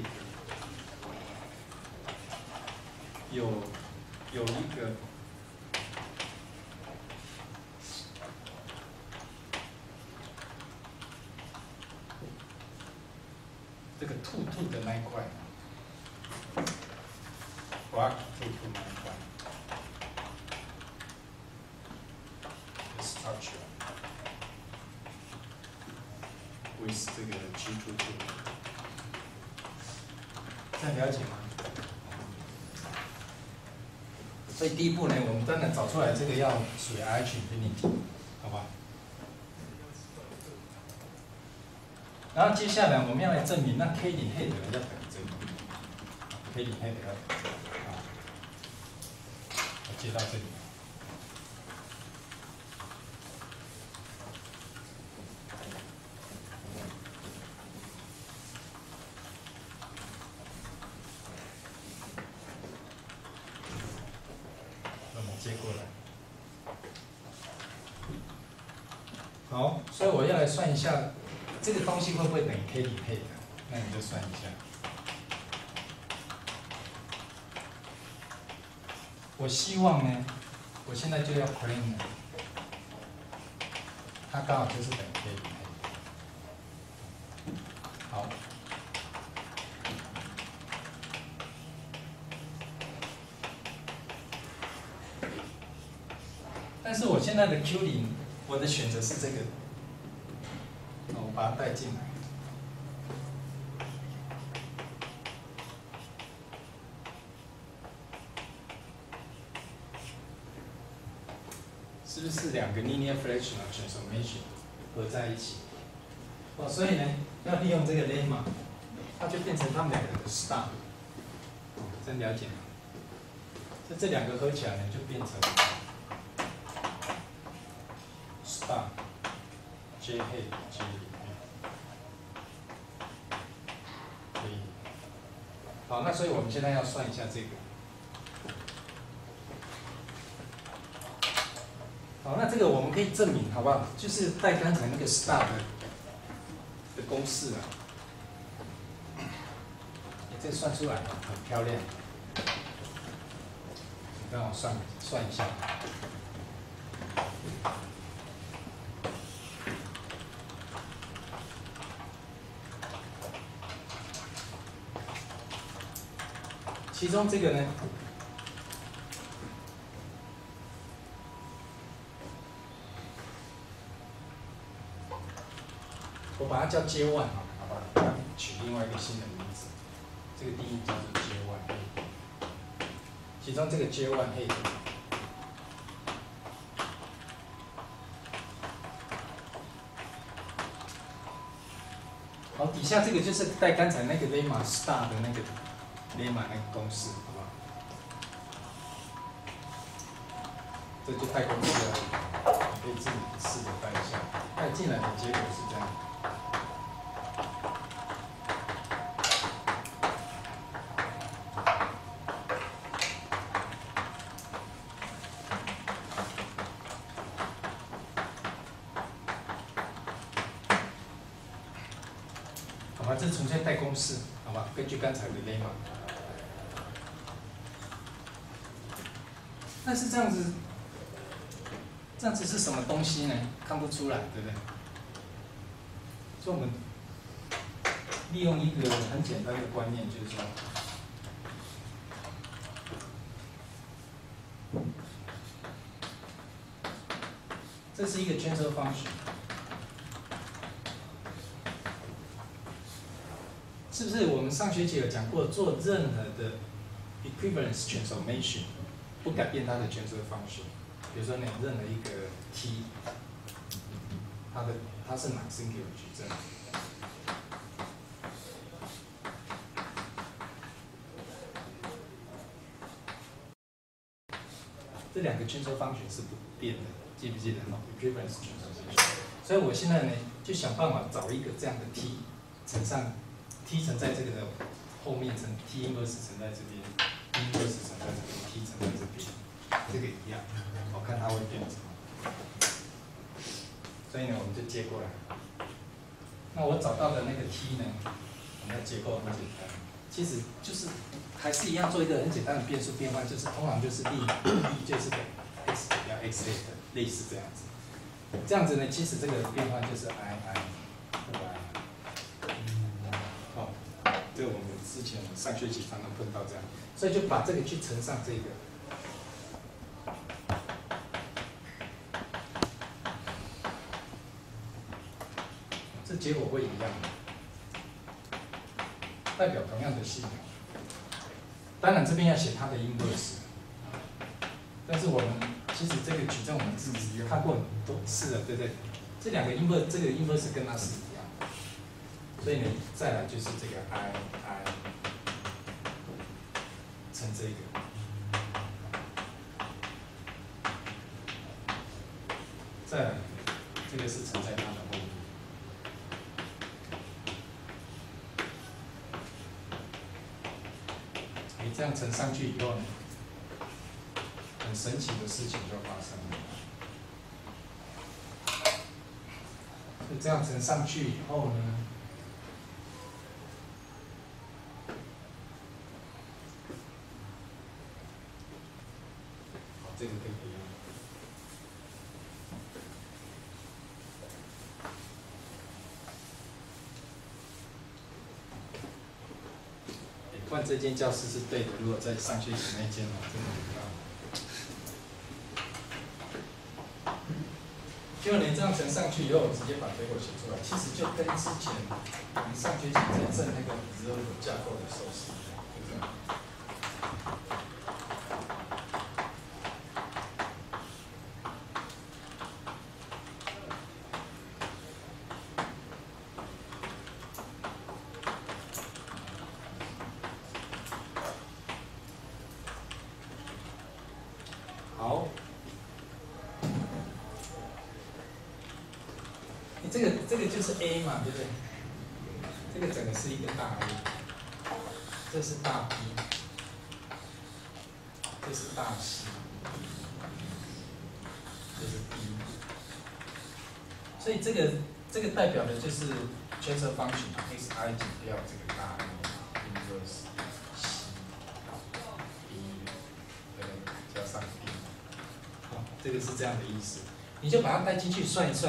A: 有有一个。这个兔兔的那一块 ，block 兔兔那一块 ，the structure with 这个 G two two， 这样了解吗？所以第一步呢，我们当然找出来这个要属于 H infinity， 好吧？然后接下来我们要来证明，那 K 领 head 要等于这个 ，K 领 head 要等于这个，啊，我接到这里。那么接过来。好，所以我要来算一下。这个东西会不会等于 K 领 head？ 那你就算一下。我希望呢，我现在就要 claim 呢，它刚好就是等于 K 领 head。好。但是我现在的 Q 领，我的选择是这个。我把它带进来，是不是两个 linear fractional transformation 合在一起？哦，所以呢，要利用这个 lemma， 它就变成它们两个的 star。哦，真了解吗？这这两个合起来呢，就变成 star J head J 里面。可以。好，那所以我们现在要算一下这个。好，那这个我们可以证明，好不好？就是带刚才那个 star 的的公式啊，这算出来很漂亮。 让我算算一下。其中这个呢，我把它叫 J 一，好吧？取另外一个新的名字，这个定义叫做 J 一。其中这个 J 一 head， 好，底下这个就是带刚才那个 lemma star 的那个 lemma 那个公式，好不好？这就带公式而已，你可以自己试着带一下。带进来的结果是这样。好吧，这纯粹带公式，好吧？根据刚才的 lemma。但是这样子，这样子是什么东西呢？看不出来，对不对？所以我们利用一个很简单的观念，就是说，这是一个 transfer function。是不是我们上学期有讲过，做任何的 equivalence transformation 不改变它的 transfer function？ 比如说你任何一个 t， 它的它是 non-singular 矩阵，这两个 transfer function 是不变的，记不记得 equivalence transformation？ 所以我现在呢就想办法找一个这样的 t 乘上。t 乘在这个的后面乘 t inverse 乘在这边 ，t inverse 乘在这边 ，t 乘在这边，这个一样，我看它会变成什么。所以呢，我们就接过来。那我找到的那个 t 呢，我们的结构很简单，其实就是还是一样做一个很简单的变数变换，就是通常就是例一就是给 x 等于 x 的，类似这样子。这样子呢，其实这个变换就是 i i 负 i。这个我们之前上学期常常碰到这样，所以就把这个去乘上这个，这结果会一样，代表同样的系统。当然这边要写它的 inverse， 但是我们其实这个矩阵我们自己看过很多次了，对不对？这两个 inverse 这个 inverse 跟它是一样，所以呢，再来就是这个 i i。乘这个，再来，这个是乘在它的后面。你这样乘上去以后呢，很神奇的事情就发生了。就这样乘上去以后呢？这个可以不用。换这间教室是对的，如果在上学期那间哦，真的不要。就你这样乘上去以后，我直接把结果写出来，其实就跟之前我们上学期在证那个 zero 架构的时候是一样，就这样。好，你这个这个就是 A 嘛，对不对？这个整个是一个大 A， 这是大 B， 这是大 C， 这是 D， 所以这个这个代表的就是 transfer function xi 减掉这个大 A inverse C B， 对不对？加上这个是这样的意思，你就把它带进去算一算，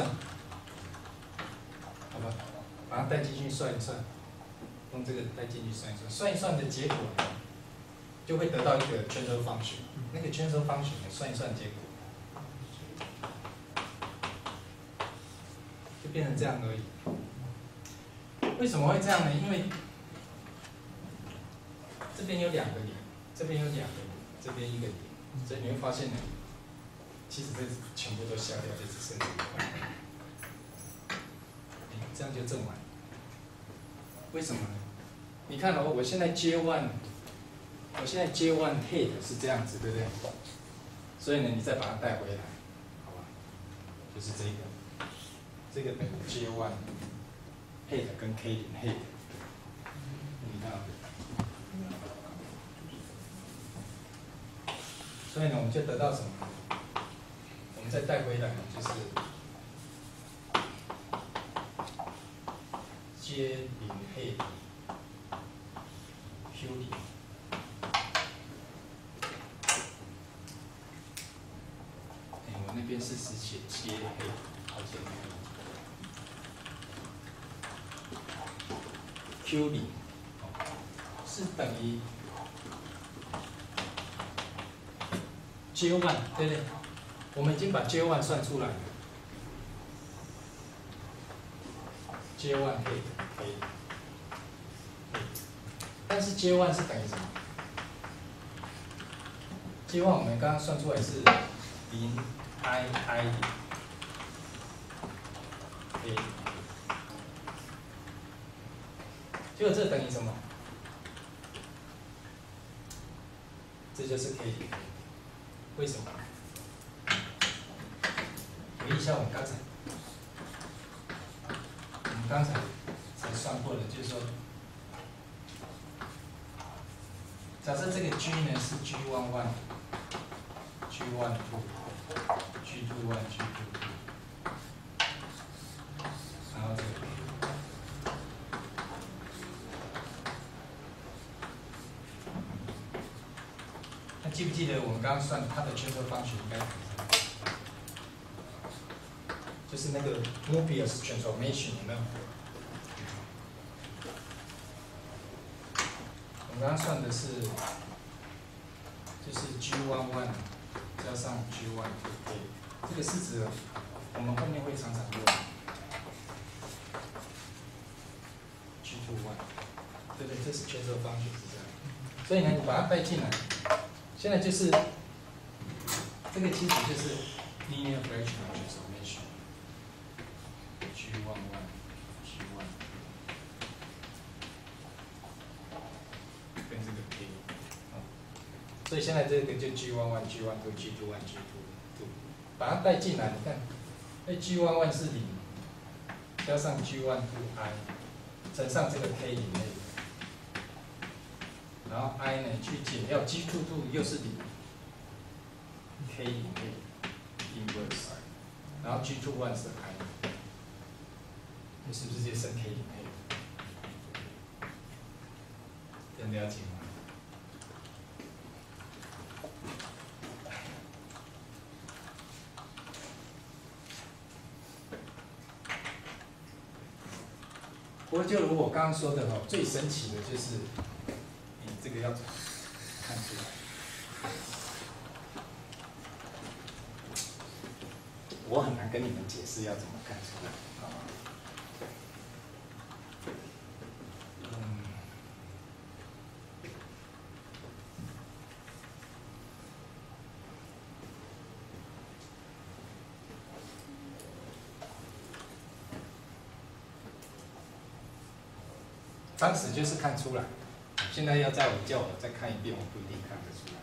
A: 好吧？把它带进去算一算，用这个带进去算一算，算一算的结果呢，就会得到一个 transfer function， 那个 transfer function 呢，算一算结果，就变成这样而已。为什么会这样呢？因为这边有两个零，这边有两个零，这边一个零，所以你会发现呢，其实这全部都消掉，就只剩这一块。这样就正完。为什么呢？你看哦，我现在 J one， 我现在 J one head 是这样子，对不对？所以呢，你再把它带回来，好吧？就是这个，这个等于 J one head 跟 K 零 head， 你看。所以呢，我们就得到什么？我们再带回来，就是 J 零 head Q 零。哎，我那边是是写 J head， 抱歉。Q 零是等于 J one， 对不对？我们已经把 J one 算出来了。J one 可以可以，但是 J one 是等于什么 ？J one 我们刚刚算出来是零 i i 零 ，a， 结果这等于什么？这就是 k 零。为什么？回忆一下我们刚才，我们刚才才算过的，就是说，假设这个 G 呢是 G one one、G one two、G two one、G two two， 然后这个。那记不记得我们刚刚算它的 transfer function 应该？就是那个 Mobius transformation 有没有？我们刚刚算的是，就是 G one one 加上 G one two， 这个是指我们后面会常常用 G two one， 对不对？这是 transfer function 是这样。所以呢，你把它带进来，现在就是这个基础就是 linear fractional transformation。G one one G one 跟这个 K， 所以现在这个就 G one one G one two G two one G two two， 把它带进来，你看，那 G one one 是零，加上 G one two I， 乘上这个 K 零内，然后 I 呢去减掉 G two two 又是零 ，K 零内 inverse， 然后 G two one 是 I。你是不是就剩 K 零 K？ 能了解吗？不过就如我刚刚说的哦，最神奇的就是你这个要看出来，我很难跟你们解释要怎么看出来。当时就是看出来，现在要叫我叫我再看一遍，我不一定看得出来。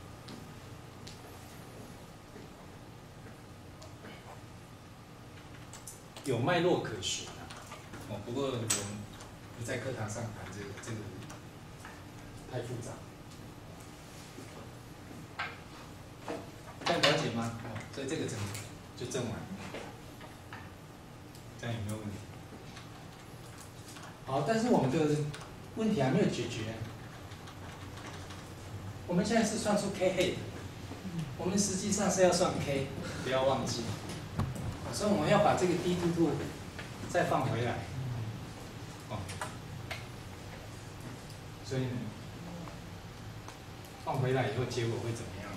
A: 有脉络可循啊，哦，不过我们不在课堂上谈这个，这个太复杂。这样了解吗？哦，所以这个整就正完，这样有没有问题？好，但是我们的问题还没有解决。我们现在是算出 K head， 我们实际上是要算 K， 不要忘记。所以我们要把这个 D 兔兔再放回来。哦，所以呢，放回来以后结果会怎么样？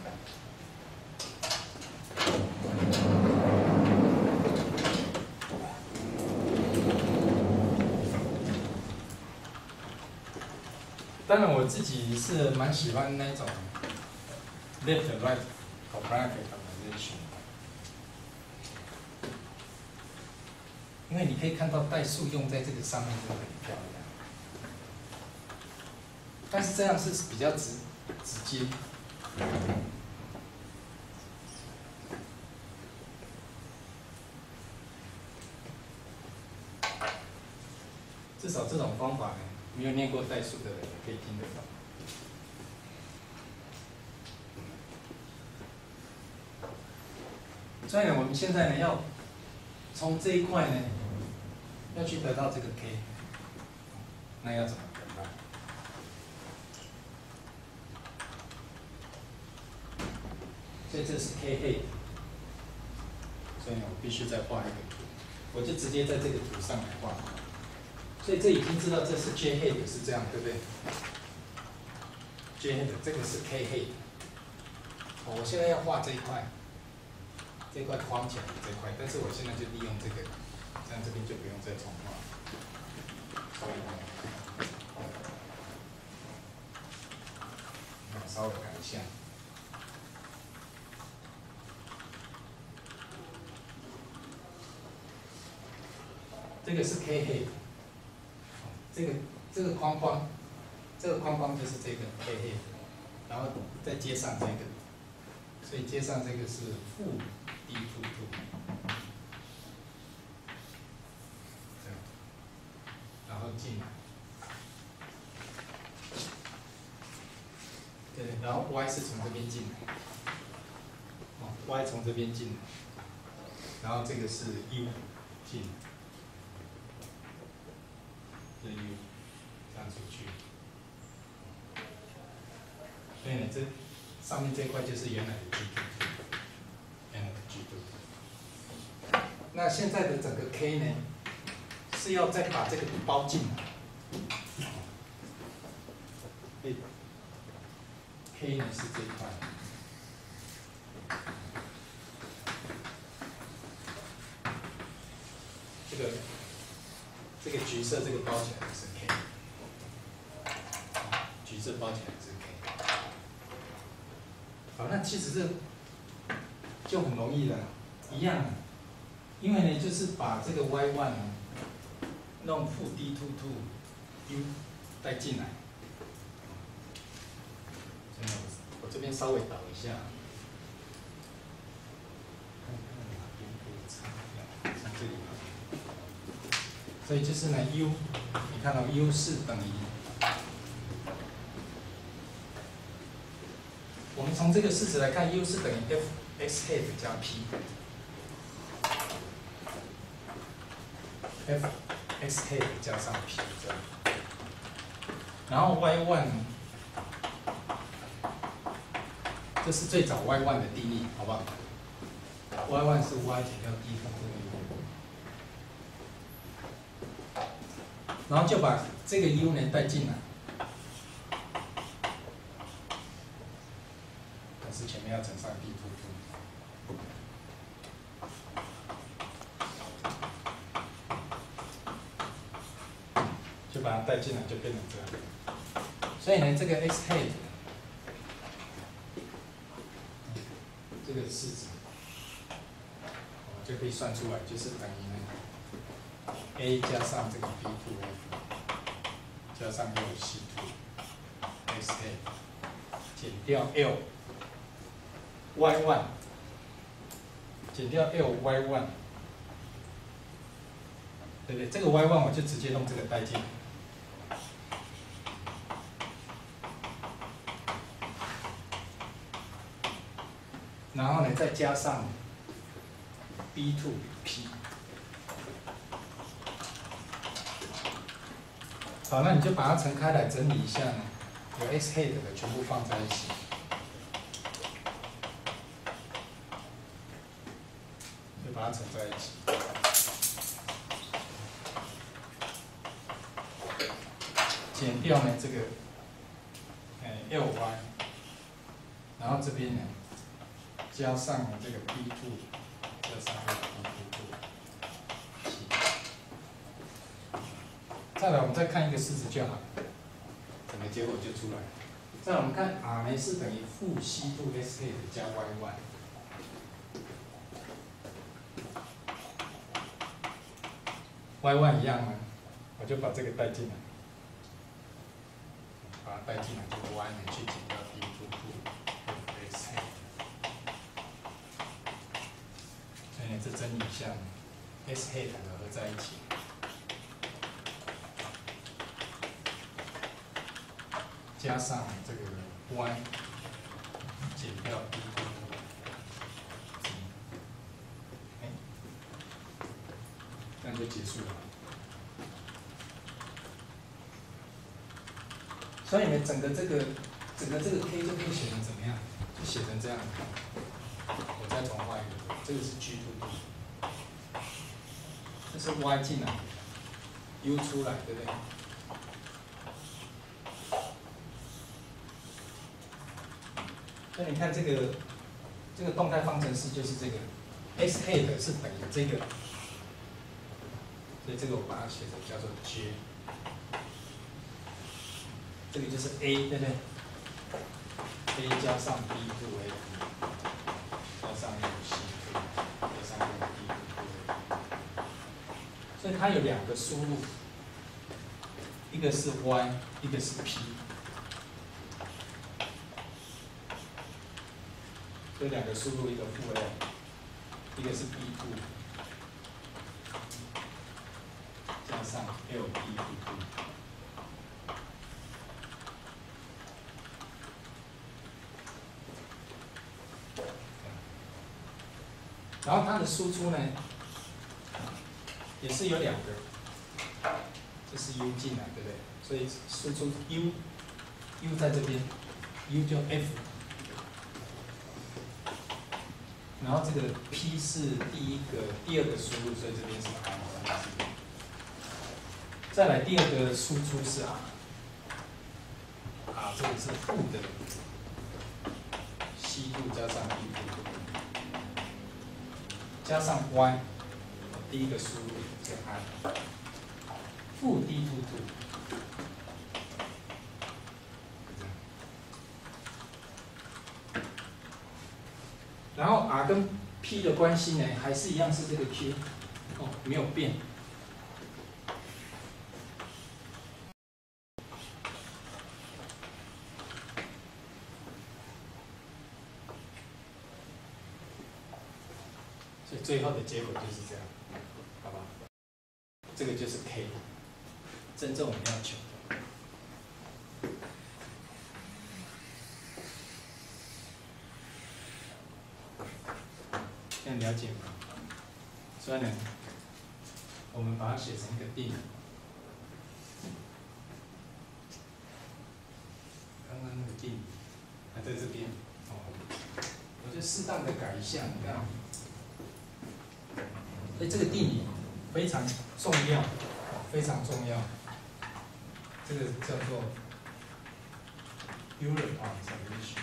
A: 当然，我自己是蛮喜欢那种 left-right quadratic optimization， 因为你可以看到代数用在这个上面真的很漂亮，但是这样是比较直直接。至少这种方法呢，没有念过代数的人也可以听得懂。所以呢，我们现在呢要从这一块呢，要去得到这个 K， 那要怎么得到？所以这是 K head， 所以呢，我必须再画一个图，我就直接在这个图上来画。所以这已经知道这是 J head 是这样，对不对 ？J head 这个是 K head。哦，我现在要画这一块，这块框起来的这块，但是我现在就利用这个，这样这边就不用再重画。所以呢，我稍微改一下。这个是 K head。这个这个框框，这个框框就是这个 K head， 然后再接上这个，所以接上这个是负 D 兔兔，这样，然后进来，对，然后 Y 是从这边进来，哦 ，Y 从这边进来，然后这个是 U 进来。这 U 这样出去，所以呢，这上面这块就是原来的 G 兔兔，原来的 G 兔兔。那现在的整个 K 呢，是要再把这个包进来。哎 ，K 呢是这一块。这个。这个橘色这个包起来的是 K， 橘色包起来的是 K。好，那其实这就很容易了，一样的，因为呢就是把这个 Y 一 呢弄负 D 兔兔 U 带进来。我这边稍微导一下，看看哪边可以擦掉，像这里。所以就是呢 ，U， 你看到 U 是等于，我们从这个式子来看 ，U 是等于 F X head 加 P，F X head 加上 P 这样，然后 Y 一， 这是最早 Y 一 的定义，好不好 ？Y 一 是 Y 减掉 D 分之 U。然后就把这个 U 呢带进来，但是前面要乘上 D 兔兔，就把它带进来，就变成这样。所以呢，这个 X head 这个式子，我就可以算出来，就是等于呢 A 加上这个 B 兔 F。加上 六 C 兔 X A 减掉 L Y 一 减掉 L Y 一， 对不对？这个 Y 一 我就直接用这个带进来，然后呢再加上 B 兔 P。好，那你就把它乘开来整理一下呢，有 X head 的全部放在一起。 把它乘在一起。减掉呢这个，哎 L Y， 然后这边呢加上这个 B two， 加上这个 B two， 再来我们再看一个式子就好，整个结果就出来了。再来我们看 R 呢是等于负 C two S hat 加 Y one。Y one 一样吗？我就把这个带进来。把它带进来，这个 y 呢去减掉 b two two s hat， 所以呢这真理项 s hat 合在一起，加上这个 y 减掉 b two two， 哎，这样就结束了。所以呢，整个这个整个这个 k 就可以写成怎么样？就写成这样。我再重画一个，这个是 G two two， 这是 y 进来 ，u 出来，对不对？所以你看这个这个动态方程式就是这个 s hat 是等于这个，所以这个我把它写成叫做 J。这个就是 A， 对不对 ？A 加上 B two A， 加上 C two， 加上 B two A， 所以它有两个输入，一个是 Y， 一个是 P， 所以两个输入一个负 L， 一个是 B two， 加上 L B B two。然后它的输出呢，也是有两个，这是 U 进来，对不对？所以输出 U，U 在这边 ，U 就 F， 然后这个 P 是第一个、第二个输入，所以这边是 R， 再来第二个输出是 R，R 这个是负的 C two 加上 B two。加上 y， 第一个输入是 i， 负 d two two， 然后 r 跟 p 的关系呢，还是一样是这个 q， 哦，没有变。所以最后的结果就是这样，好吧？这个就是 K， 真正我们要求的。这样了解吗？所以呢，我们把它写成一个定理。刚刚那个定理还在这边，哦，我就适当的改一下，你看。所以这个定理非常重要，非常重要。这个叫做 Euler observation。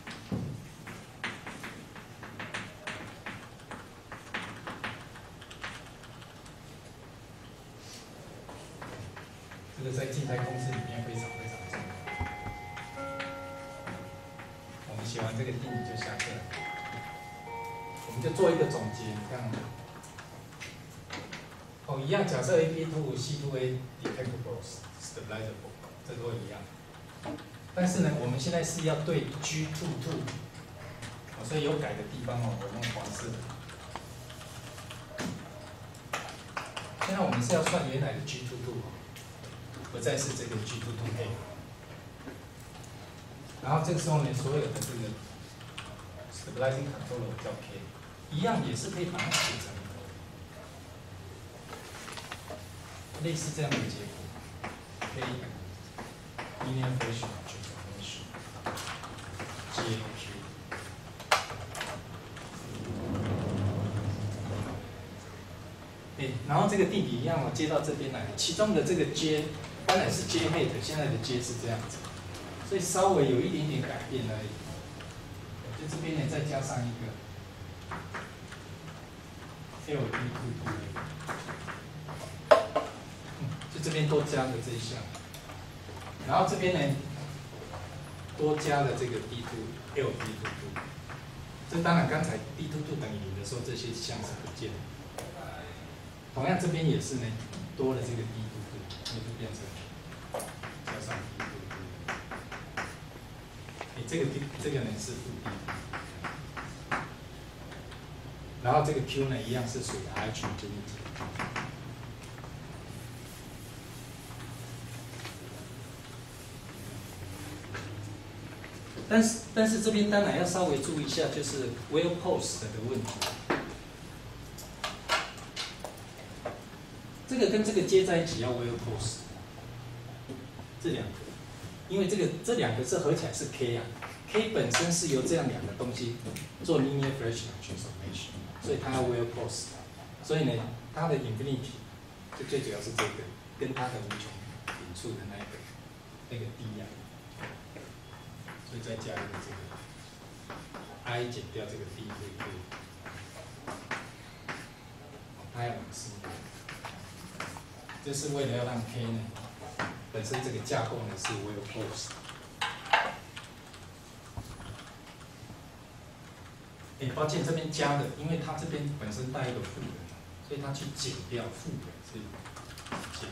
A: 这个在静态公式里面非常非常重要。我们写完这个定理就下课了，我们就做一个总结，你看。哦，一样，假设 A P two C two A detectable stabilizable， 这都一样。但是呢，我们现在是要对 G two two， 所以有改的地方哦，我用黄色的。现在我们是要算原来的 G two two， 不再是这个 G two two A。然后这个时候呢，所有的这个 stabilizing controller 叫 K， 一样也是可以把它写成。类似这样的结果 ，K linear function transformation G Q。 然后这个地理一样哦，接到这边来，其中的这个 J 本来是 J head， 现在的 J 是这样子，所以稍微有一点点改变而已。就这边呢，再加上一个 L D two two， 就这边多加了这一项，然后这边呢多加了这个 D two L D two two。这当然刚才 D two two 等于零的时候，这些项是不见的。同样这边也是呢，多了这个 D two two， 那就变成加上 D two two。哎，这个 D 这个呢是负 D。然后这个 Q 呢一样是属于 H infinity。但是但是这边当然要稍微注意一下，就是 well post 的问题。这个跟这个接在一起要 well post， 这两个，因为这个这两个是合起来是 K 啊 ，K 本身是由这样两个东西做 linear fractional transformation， 所以它要 well post， 所以呢，它的 infinity 就最主要是这个，跟它的无穷引处的那一个那个 D 啊。所以再加一个这个 i 减掉这个 d 可以可以，它要往上，这是为了要让 k 呢本身这个架构呢是 well post。哎，抱歉，这边加的，因为它这边本身带一个负的，所以它去减掉负的，所以加。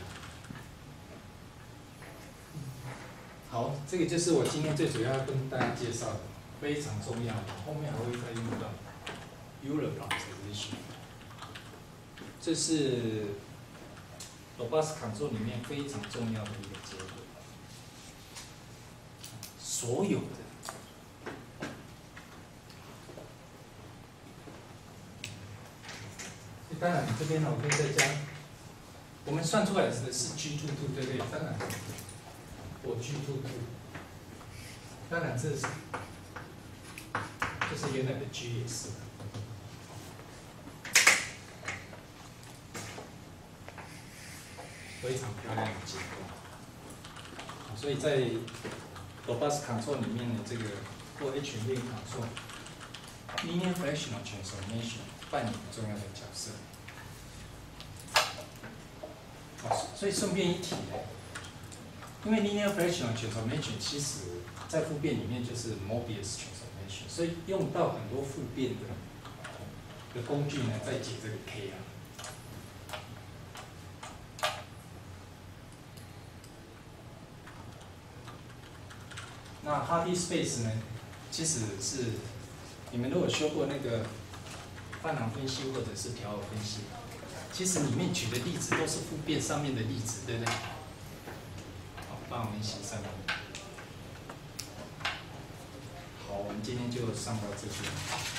A: 好，这个就是我今天最主要要跟大家介绍的，非常重要的，后面还会再用到 Euler optimization， 这是 robust control 里面非常重要的一个结果。所有的，当然这边呢，我可以再加，我们算出来的是 G two two， 对不对？当然。我 G two two， 当然这是，这是原来的 G 也是，非常漂亮的结构。所以在 robust control 里面呢，这个或 H linear control，linear fractional transformation 扮演重要的角色。好，所以顺便一提呢。因为 linear fractional transformation 其实在复变里面就是 Mobius transformation， 所以用到很多复变的的工具呢，在解这个 K 啊。那 Hardy space 呢，其实是你们如果修过那个范朗分析或者是条偶分析，其实里面举的例子都是复变上面的例子，对不对？帮我们写上来。好，我们今天就上到这边。